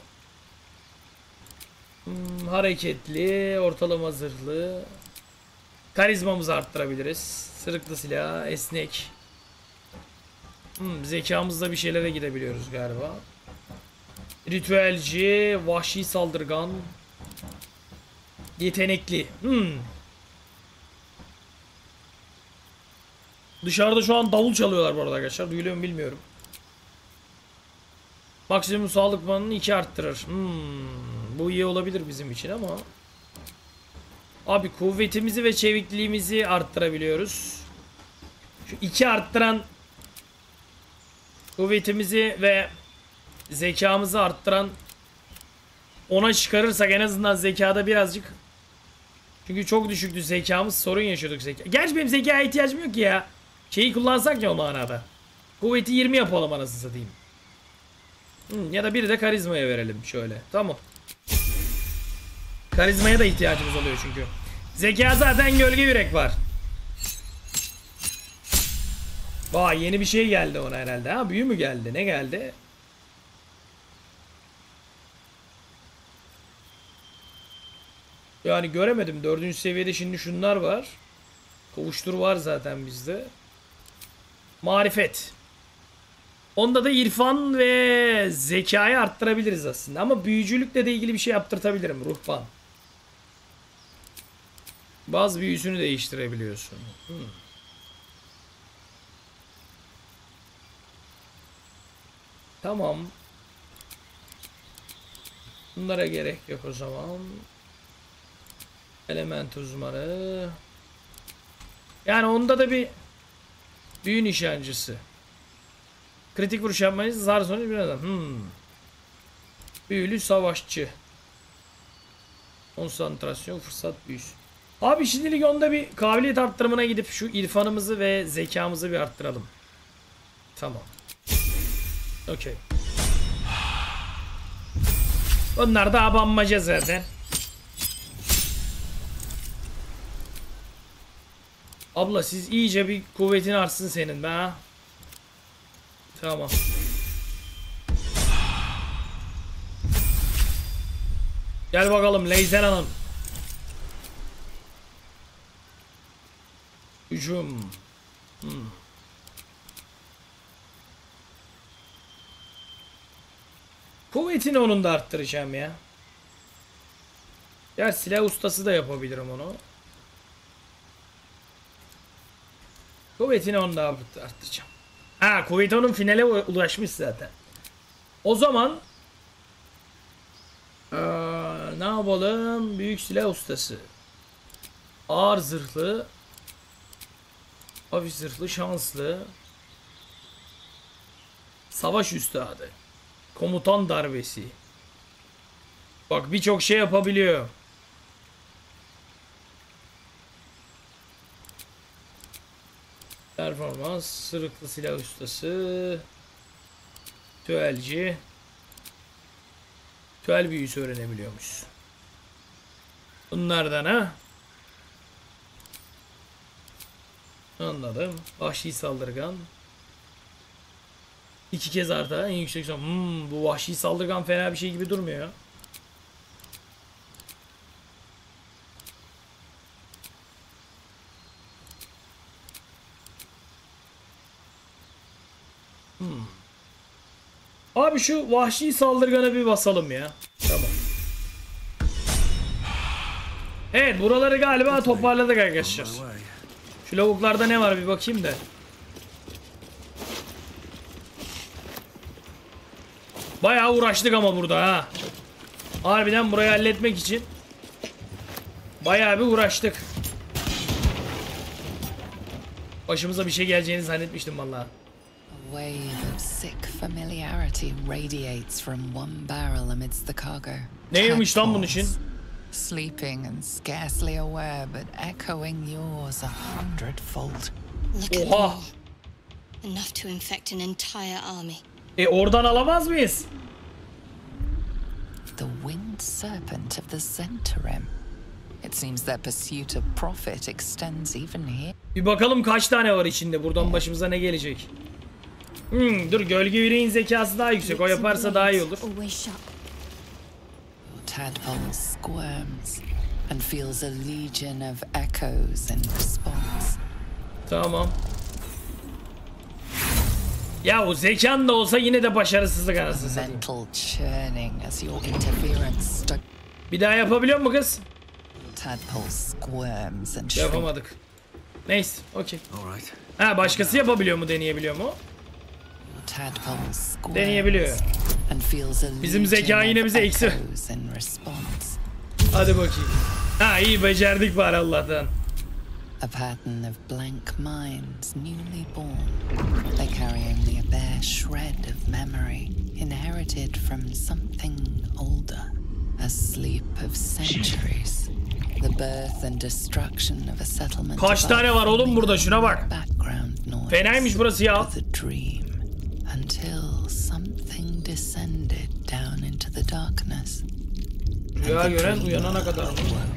Hareketli, ortalama zırhlı. Karizmamızı arttırabiliriz. Sırıklı silah, esnek. Zekamızda bir şeylere gidebiliyoruz galiba. Ritüelci, vahşi saldırgan. Yetenekli. Dışarıda şu an davul çalıyorlar bu arada arkadaşlar. Duyuluyor mu bilmiyorum. Maksimum sağlık puanını 2 arttırır. Bu iyi olabilir bizim için ama. Abi kuvvetimizi ve çevikliğimizi arttırabiliyoruz. Şu 2 arttıran kuvvetimizi ve zekamızı arttıran 10'a çıkarırsak en azından zekada birazcık. Çünkü çok düşüktü zekamız, sorun yaşıyorduk zeka. Gerçi benim zekaya ihtiyacım yok ki ya. Şeyi kullansak ya o manada. Kuvveti 20 yapalım anasını satayım. Ya da biri de karizmaya verelim şöyle. Tamam. Karizmaya da ihtiyacımız oluyor çünkü. Zeka zaten gölge yürek var. Vay, yeni bir şey geldi ona herhalde. Ha, büyü mü geldi? Ne geldi? Yani göremedim. 4. seviyede şimdi şunlar var. Kovuştur var zaten bizde. Marifet. Onda da irfan ve zekayı arttırabiliriz aslında. Ama büyücülükle de ilgili bir şey yaptırtabilirim. Ruhban. Baz büyüsünü değiştirebiliyorsun. Tamam. Bunlara gerek yok o zaman. Element uzmanı. Yani onda da bir büyü nişancısı. Kritik vuruş yapmayı zar sonuç bir adam. Büyülü savaşçı. Konsantrasyon, fırsat büyüsü. Abi şimdilik onda bir kabiliyet arttırımına gidip şu irfanımızı ve zekamızı bir arttıralım. Tamam. Okey. Bunlar da abanmaca zaten. Abla siz iyice bir kuvvetin artsın senin be ha. Tamam. Gel bakalım Leysen Hanım. Hücum. Kuvvetini onun da arttıracağım ya. Ya silah ustası da yapabilirim onu. Kuvvetini onu da arttıracağım. Ha, kuvveti onun finale ulaşmış zaten. O zaman ne yapalım? Büyük silah ustası. Ağır zırhlı. Hafif zırhlı, şanslı. Savaş üstadı. Komutan darbesi. Bak birçok şey yapabiliyor. Performans, sırıklı silah ustası. Tüelci. Tüel büyüsü öğrenebiliyormuş. Bunlardan ha. Anladım. Vahşi saldırgan. 2 kez artar. En yüksek son. Bu vahşi saldırgan fena bir şey gibi durmuyor. Abi şu vahşi saldırgana bir basalım ya. Tamam. Evet, buraları galiba toparladık arkadaşlar. Şu lavuklarda ne var bir bakayım da. Bayağı uğraştık ama burada ha. Harbiden burayı halletmek için bayağı bir uğraştık. Başımıza bir şey geleceğini zannetmiştim vallahi. A wave of sick familiarity radiates from one barrel amidst the cargo. Neymiş lan bunun için? Sleeping and scarcely aware, but echoing yours 100-fold. Oha! Enough to infect an entire army. Oradan alamaz mıyız? The winged serpent of the Zhentarim. It seems their pursuit of profit extends even here. Bir bakalım kaç tane var içinde. Buradan başımıza ne gelecek? Dur, gölge yüreğin zekası daha yüksek. O yaparsa daha iyi olur. Tadpole squirms and feels a legion of echoes in response. Tamam. Ya o zekan da olsa yine de başarısızlık anasını satayım. Mental churning as your interference. Bir daha yapabiliyor mu kız? Tadpole squirms and yapamadık. Neyse, okey. Ha, başkası yapabiliyor mu, deneyebiliyor mu? Deneyebiliyor. Bizim zeka yine bize eksi. Hadi bakayım. Ha, iyi becerdik bari Allah'tan. A pattern of blank minds newly born. They carry only a bare shred of memory inherited from something older. A sleep of centuries. The birth and destruction of a settlement. Kaç tane var oğlum burada, şuna bak. Fenaymış burası ya. Until something descended down into the darkness. Rüya gören uyanana kadar.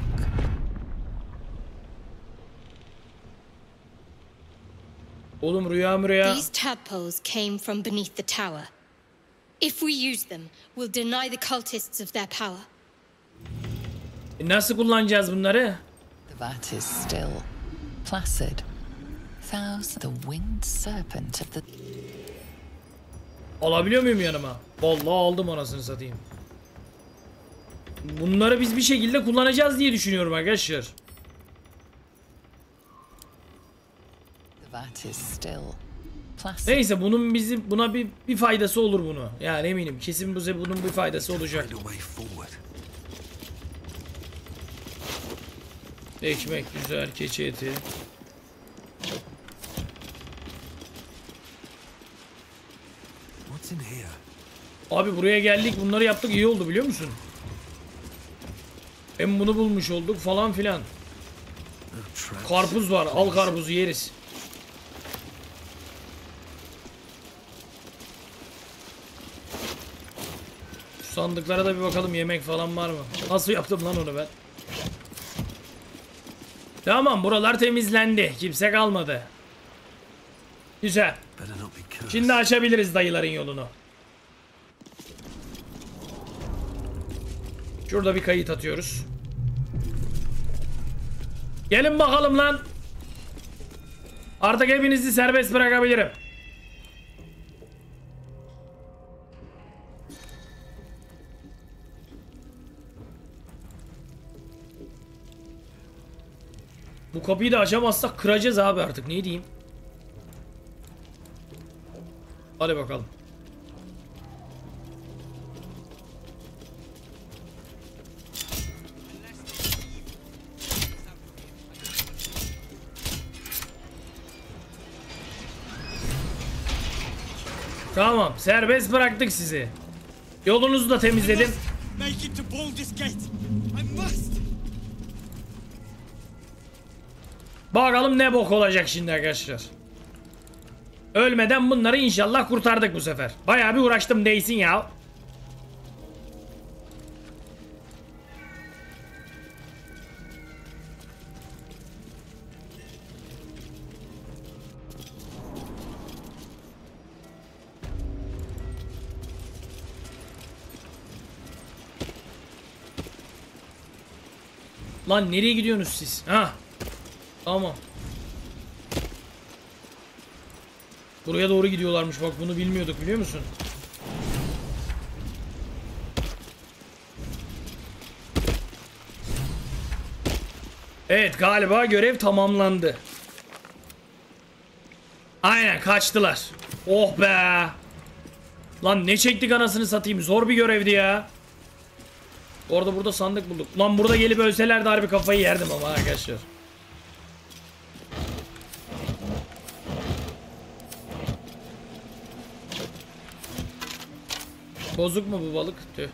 Oğlum rüya mı rüya? These tadpoles came from beneath the tower. If we use them, we'll deny the cultists of their power. Nasıl kullanacağız bunları? The vat is still placid. The winged serpent of the... Alabiliyor muyum yanıma? Vallahi aldım anasını satayım. Bunları biz bir şekilde kullanacağız diye düşünüyorum arkadaşlar. that is still plastic. Neyse bunun buna bir faydası olur bunu. Yani eminim kesin bize bunun bir faydası olacak. Ekmek güzel, keçi eti. Abi buraya geldik, bunları yaptık, iyi oldu biliyor musun? Hem bunu bulmuş olduk falan filan. Karpuz var, al karpuzu yeriz. Şu sandıklara da bir bakalım, yemek falan var mı? Nasıl yaptım lan onu ben? Tamam, buralar temizlendi. Kimse kalmadı. Güzel. Şimdi açabiliriz dayıların yolunu. Şurada bir kayıt atıyoruz. Gelin bakalım lan. Artık hepinizi serbest bırakabilirim. Bu kapıyı da açamazsak kıracağız abi artık, ne diyeyim. Hadi bakalım. Tamam, serbest bıraktık sizi. Yolunuzu da temizledim. Bakalım ne bok olacak şimdi arkadaşlar. Ölmeden bunları inşallah kurtardık bu sefer. Bayağı bir uğraştım değsin ya. Lan nereye gidiyorsunuz siz? Ha? Tamam. Buraya doğru gidiyorlarmış, bak bunu bilmiyorduk, biliyor musun? Evet, galiba görev tamamlandı. Aynen, kaçtılar. Oh be. Lan ne çektik anasını satayım, zor bir görevdi ya. Orada burada sandık bulduk. Lan burada gelip ölselerdi harbi kafayı yerdim ama arkadaşlar. Bozuk mu bu balık? Tüh.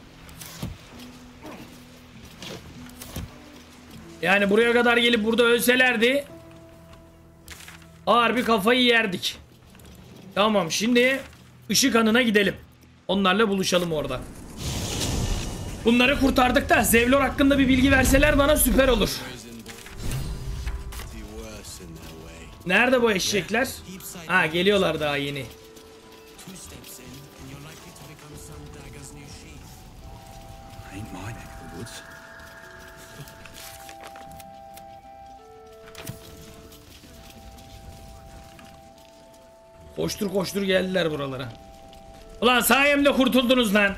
Yani buraya kadar gelip burada ölselerdi harbi kafayı yerdik. Tamam, şimdi ışık anına gidelim. Onlarla buluşalım orada. Bunları kurtardık da Zevlor hakkında bir bilgi verseler bana süper olur. Nerede bu eşekler? Ha, geliyorlar daha yeni. Koştur koştur geldiler buralara. Ulan sayemde kurtuldunuz lan.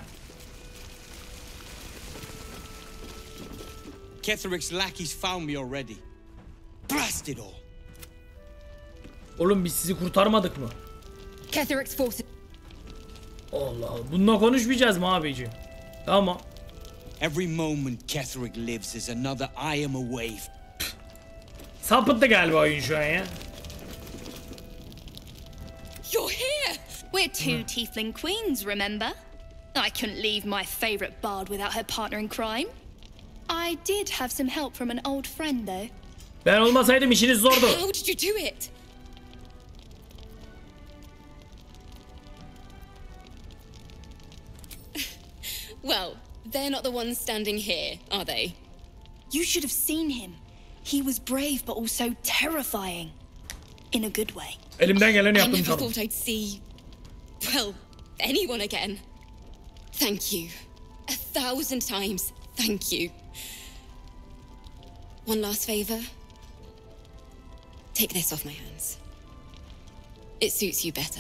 Ketheric's lackeys found me already. Blast it all. Oğlum biz sizi kurtarmadık mı? Ketheric's forces. Allah Allah. Bununla konuşmayacağız mı abiciğim? Tamam. Every moment Ketheric lives is another I am away. Sapıttı galiba oyun şu an ya. You're here! We're two tiefling queens, remember? I couldn't leave my favorite bard without her partner in crime. I did have some help from an old friend, though. Ben olmasaydım işiniz zordu. How did you do it? Well, they're not the ones standing here, are they? You should have seen him. He was brave but also terrifying. In a good way. Elimden geleni yaptım I never canım. thought I'd see, well, anyone again. Thank you. 1,000 times, thank you. One last favor. Take this off my hands. It suits you better.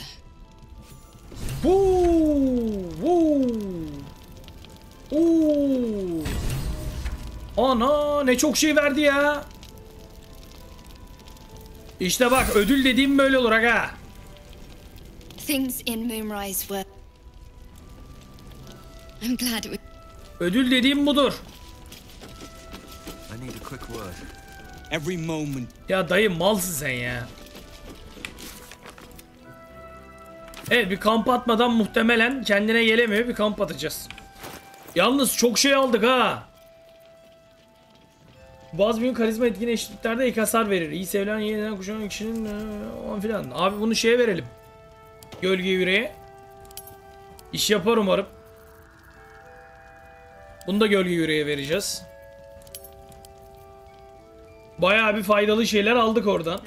Woo, woo. Ana ne çok şey verdi ya. İşte bak ödül dediğim böyle olur aga. Things in Moonrise were... I'm glad it was... Ödül dediğim budur. I need a quick word. Every moment. Ya dayı malsın sen ya. Evet, bir kamp atmadan muhtemelen kendine gelemiyor, bir kamp atacağız. Yalnız çok şey aldık ha. Bazı büyük karizma etkin eşitliklerde ek hasar verir. İyi sevilen yeniden kuşanan kişinin filan. Abi bunu şeye verelim. Gölge yüreğe. İş yapar umarım. Bunu da gölge yüreğe vereceğiz. Bayağı bir faydalı şeyler aldık oradan.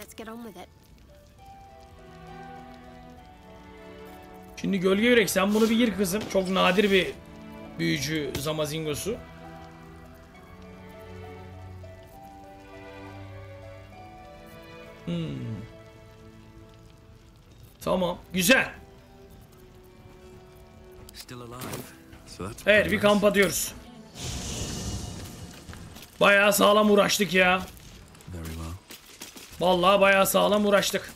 Şimdi gölge yürek, sen bunu bir gir kızım. Çok nadir bir büyücü Zamazingosu. Tamam, güzel. Evet, bir kamp atıyoruz. Bayağı sağlam uğraştık ya. Vallahi bayağı sağlam uğraştık.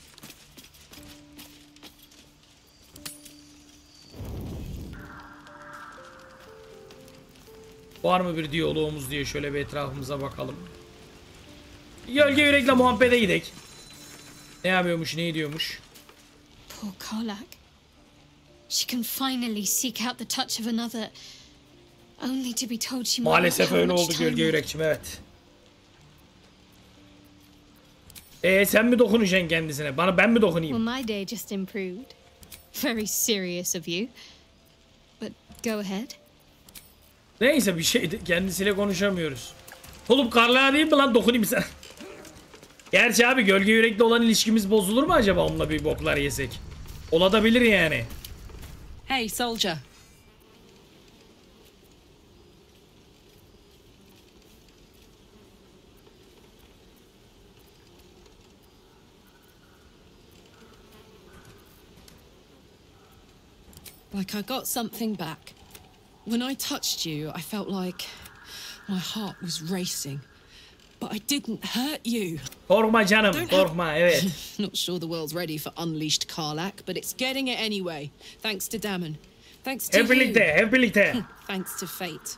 Var mı bir diyalogumuz diye şöyle bir etrafımıza bakalım. Gölge yürekle muhabbete gidelim. Ne yapıyormuş, ne ediyormuş? Poor Karlach. She can finally seek out the touch of another, only to be told she might. Maalesef öyle oldu gölge yürekçim, evet. Sen mi dokunacaksın kendisine? Ben mi dokunayım? Well, my day just improved. Very serious of you. But go ahead. Neyse, bir şeydi. Kendisiyle konuşamıyoruz. Oğlum Karlach'a değil mi lan dokunayım sen? Gerçi abi gölge yürekle olan ilişkimiz bozulur mu acaba onunla bir boklar yesek? Olabilir yani. Hey, soldier. Like I got something back. When I touched you, I felt like my heart was racing. But I didn't hurt you. Korkma canım, korkma, evet. Not sure the world's ready for unleashed Karlach, but it's getting it anyway. Thanks to Dammon. Thanks to hep birlikte, hep birlikte. Thanks to fate.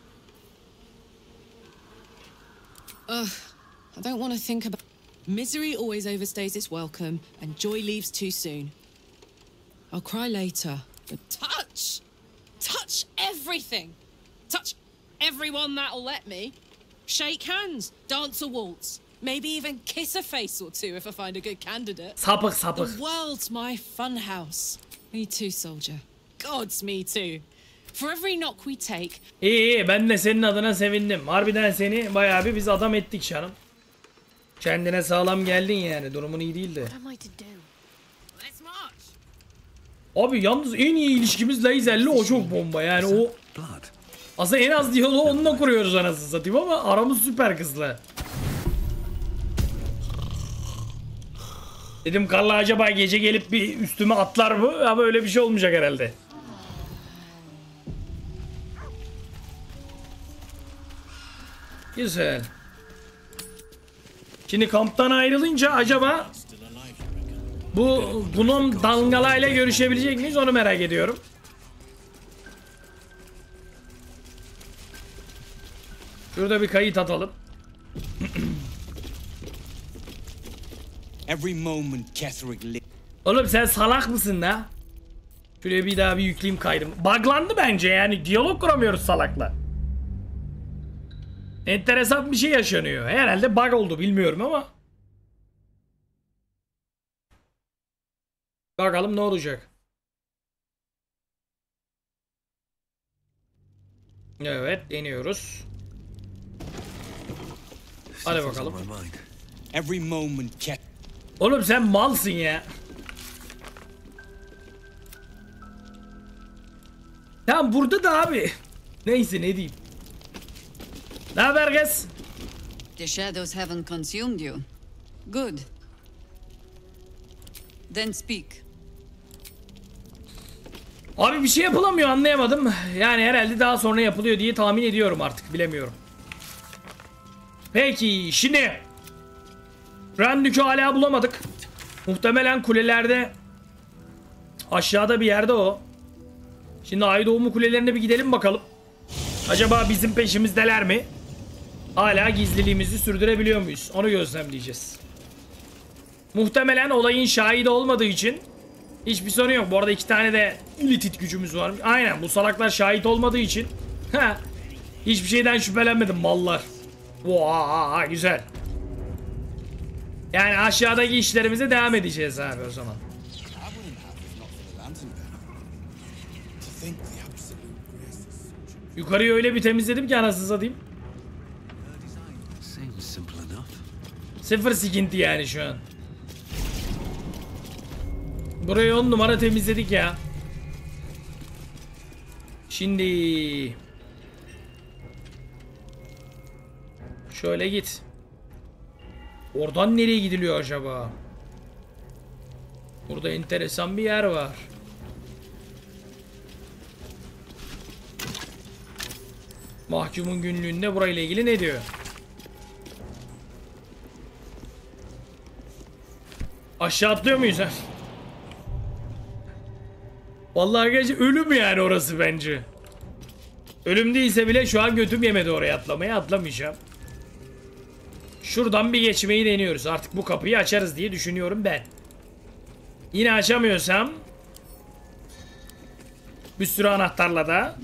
Ugh, I don't want to think about... Misery always overstays its welcome, and joy leaves too soon. I'll cry later, but touch! Touch everything! Touch everyone that'll let me. Shake hands, dance a waltz, maybe even kiss a face or two if I find a good candidate. Sapık sapık. The world's my funhouse. Me too, soldier. Gods, me too. For every knock we take... İyi, ben de senin adına sevindim. Harbiden seni bayağı bir biz adam ettik canım. Kendine sağlam geldin yani. Durumun iyi değildi. Abi yalnız en iyi ilişkimiz Lae'zel'le o çok bomba yani o... Aslında en az diyaloğu onunla kuruyoruz anasını satayım ama aramız süper kızla. Dedim Karlach acaba gece gelip bir üstüme atlar mı? Ama öyle bir şey olmayacak herhalde. Güzel. Şimdi kamptan ayrılınca acaba bu Gnome Dangalay'la görüşebilecek miyiz onu merak ediyorum. Şurada bir kayıt atalım. Every moment Ketherick. Oğlum sen salak mısın la? Şuraya bir daha bir yükleyeyim kaydım. Buglandı bence yani diyalog kuramıyoruz salakla. Enteresan bir şey yaşanıyor. Herhalde bug oldu bilmiyorum ama. Bakalım ne olacak. Evet deniyoruz. Hadi bakalım. Every moment Oğlum sen malsın ya. Tamam burada da abi. Neyse ne diyeyim. Ne haber kız? The shadows haven't consumed you. Good. Then speak. Abi bir şey yapılamıyor anlayamadım. Yani herhalde daha sonra yapılıyor diye tahmin ediyorum artık bilemiyorum. Peki şimdi Grand Duke'ü hala bulamadık. Muhtemelen kulelerde. Aşağıda bir yerde o. Şimdi Ay Doğumu kulelerine bir gidelim bakalım. Acaba bizim peşimizdeler mi? Hala gizliliğimizi sürdürebiliyor muyuz? Onu gözlemleyeceğiz. Muhtemelen olayın şahidi olmadığı için hiçbir sorun yok. Bu arada 2 tane de litit gücümüz var. Aynen, bu salaklar şahit olmadığı için hiçbir şeyden şüphelenmedim mallar. Vaa, güzel. Yani aşağıdaki işlerimize devam edeceğiz abi o zaman. Yukarıyı öyle bir temizledim ki anasını satayım. Sıfır sıkıntı yani şu an. Burayı 10 numara temizledik ya. Şimdi şöyle git. Oradan nereye gidiliyor acaba? Burada enteresan bir yer var. Mahkumun günlüğünde burayla ilgili ne diyor? Aşağı atlıyor muyuz ha? Vallahi arkadaşlar ölüm yani orası bence. Ölüm değilse bile şu an götüm yemedi oraya atlamaya, atlamayacağım. Şuradan bir geçmeyi deniyoruz. Artık bu kapıyı açarız diye düşünüyorum ben. Yine açamıyorsam bir sürü anahtarla da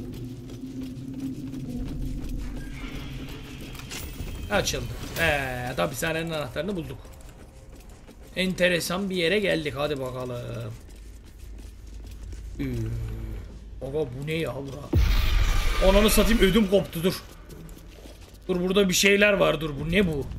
açıldı. Hapishanenin anahtarını bulduk. Enteresan bir yere geldik. Hadi bakalım. Baba bu ne ya bura? Ananı satayım, ödüm koptu, dur. Dur, burada bir şeyler var, dur, bu ne bu?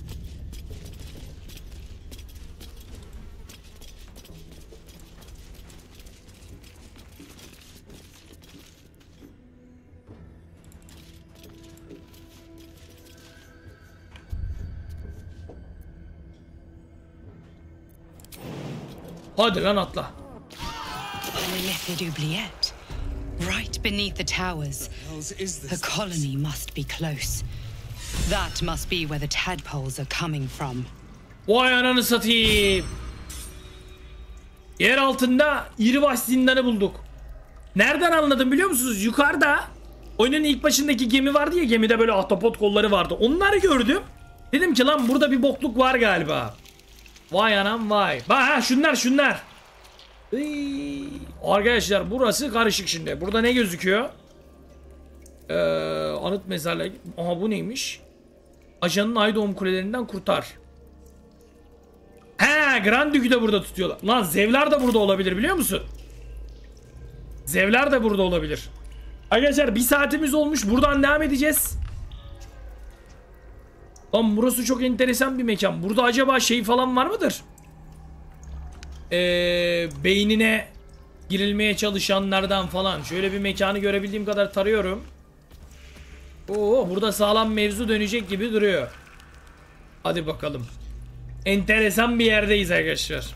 Hadi lan atla. L'effet d'oubliette. Right beneath the towers. The colony must be close. That must be where the tadpoles are coming from. Vay ananı satayım. Yer altında İribaş zindanı bulduk. Nereden anladım biliyor musunuz? Yukarıda oyunun ilk başındaki gemi vardı ya, gemide böyle ahtapot kolları vardı. Onları gördüm. Dedim ki lan burada bir bokluk var galiba. Vay anam vay. Bak şunlar. Arkadaşlar burası karışık şimdi. Burada ne gözüküyor? Anıt mezarlığı. Aha bu neymiş? Ajanın Ay Doğum kulelerinden kurtar. Grand Duke'ü de burada tutuyorlar. Lan Zevlar da burada olabilir biliyor musun? Zevlar da burada olabilir. Arkadaşlar 1 saatimiz olmuş. Buradan devam edeceğiz. Lan burası çok enteresan bir mekan. Burada acaba şey falan var mıdır? Beynine girilmeye çalışanlardan falan. Şöyle bir mekanı görebildiğim kadar tarıyorum. Oo, burada sağlam mevzu dönecek gibi duruyor. Hadi bakalım. Enteresan bir yerdeyiz arkadaşlar.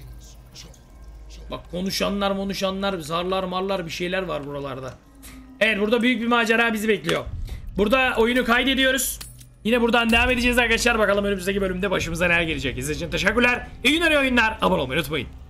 Bak konuşanlar, zarlar marlar bir şeyler var buralarda. Evet, burada büyük bir macera bizi bekliyor. Burada oyunu kaydediyoruz. Yine buradan devam edeceğiz arkadaşlar. Bakalım önümüzdeki bölümde başımıza neler gelecek. İzlediğiniz için teşekkürler. İyi günler, iyi oyunlar. Abone olmayı unutmayın.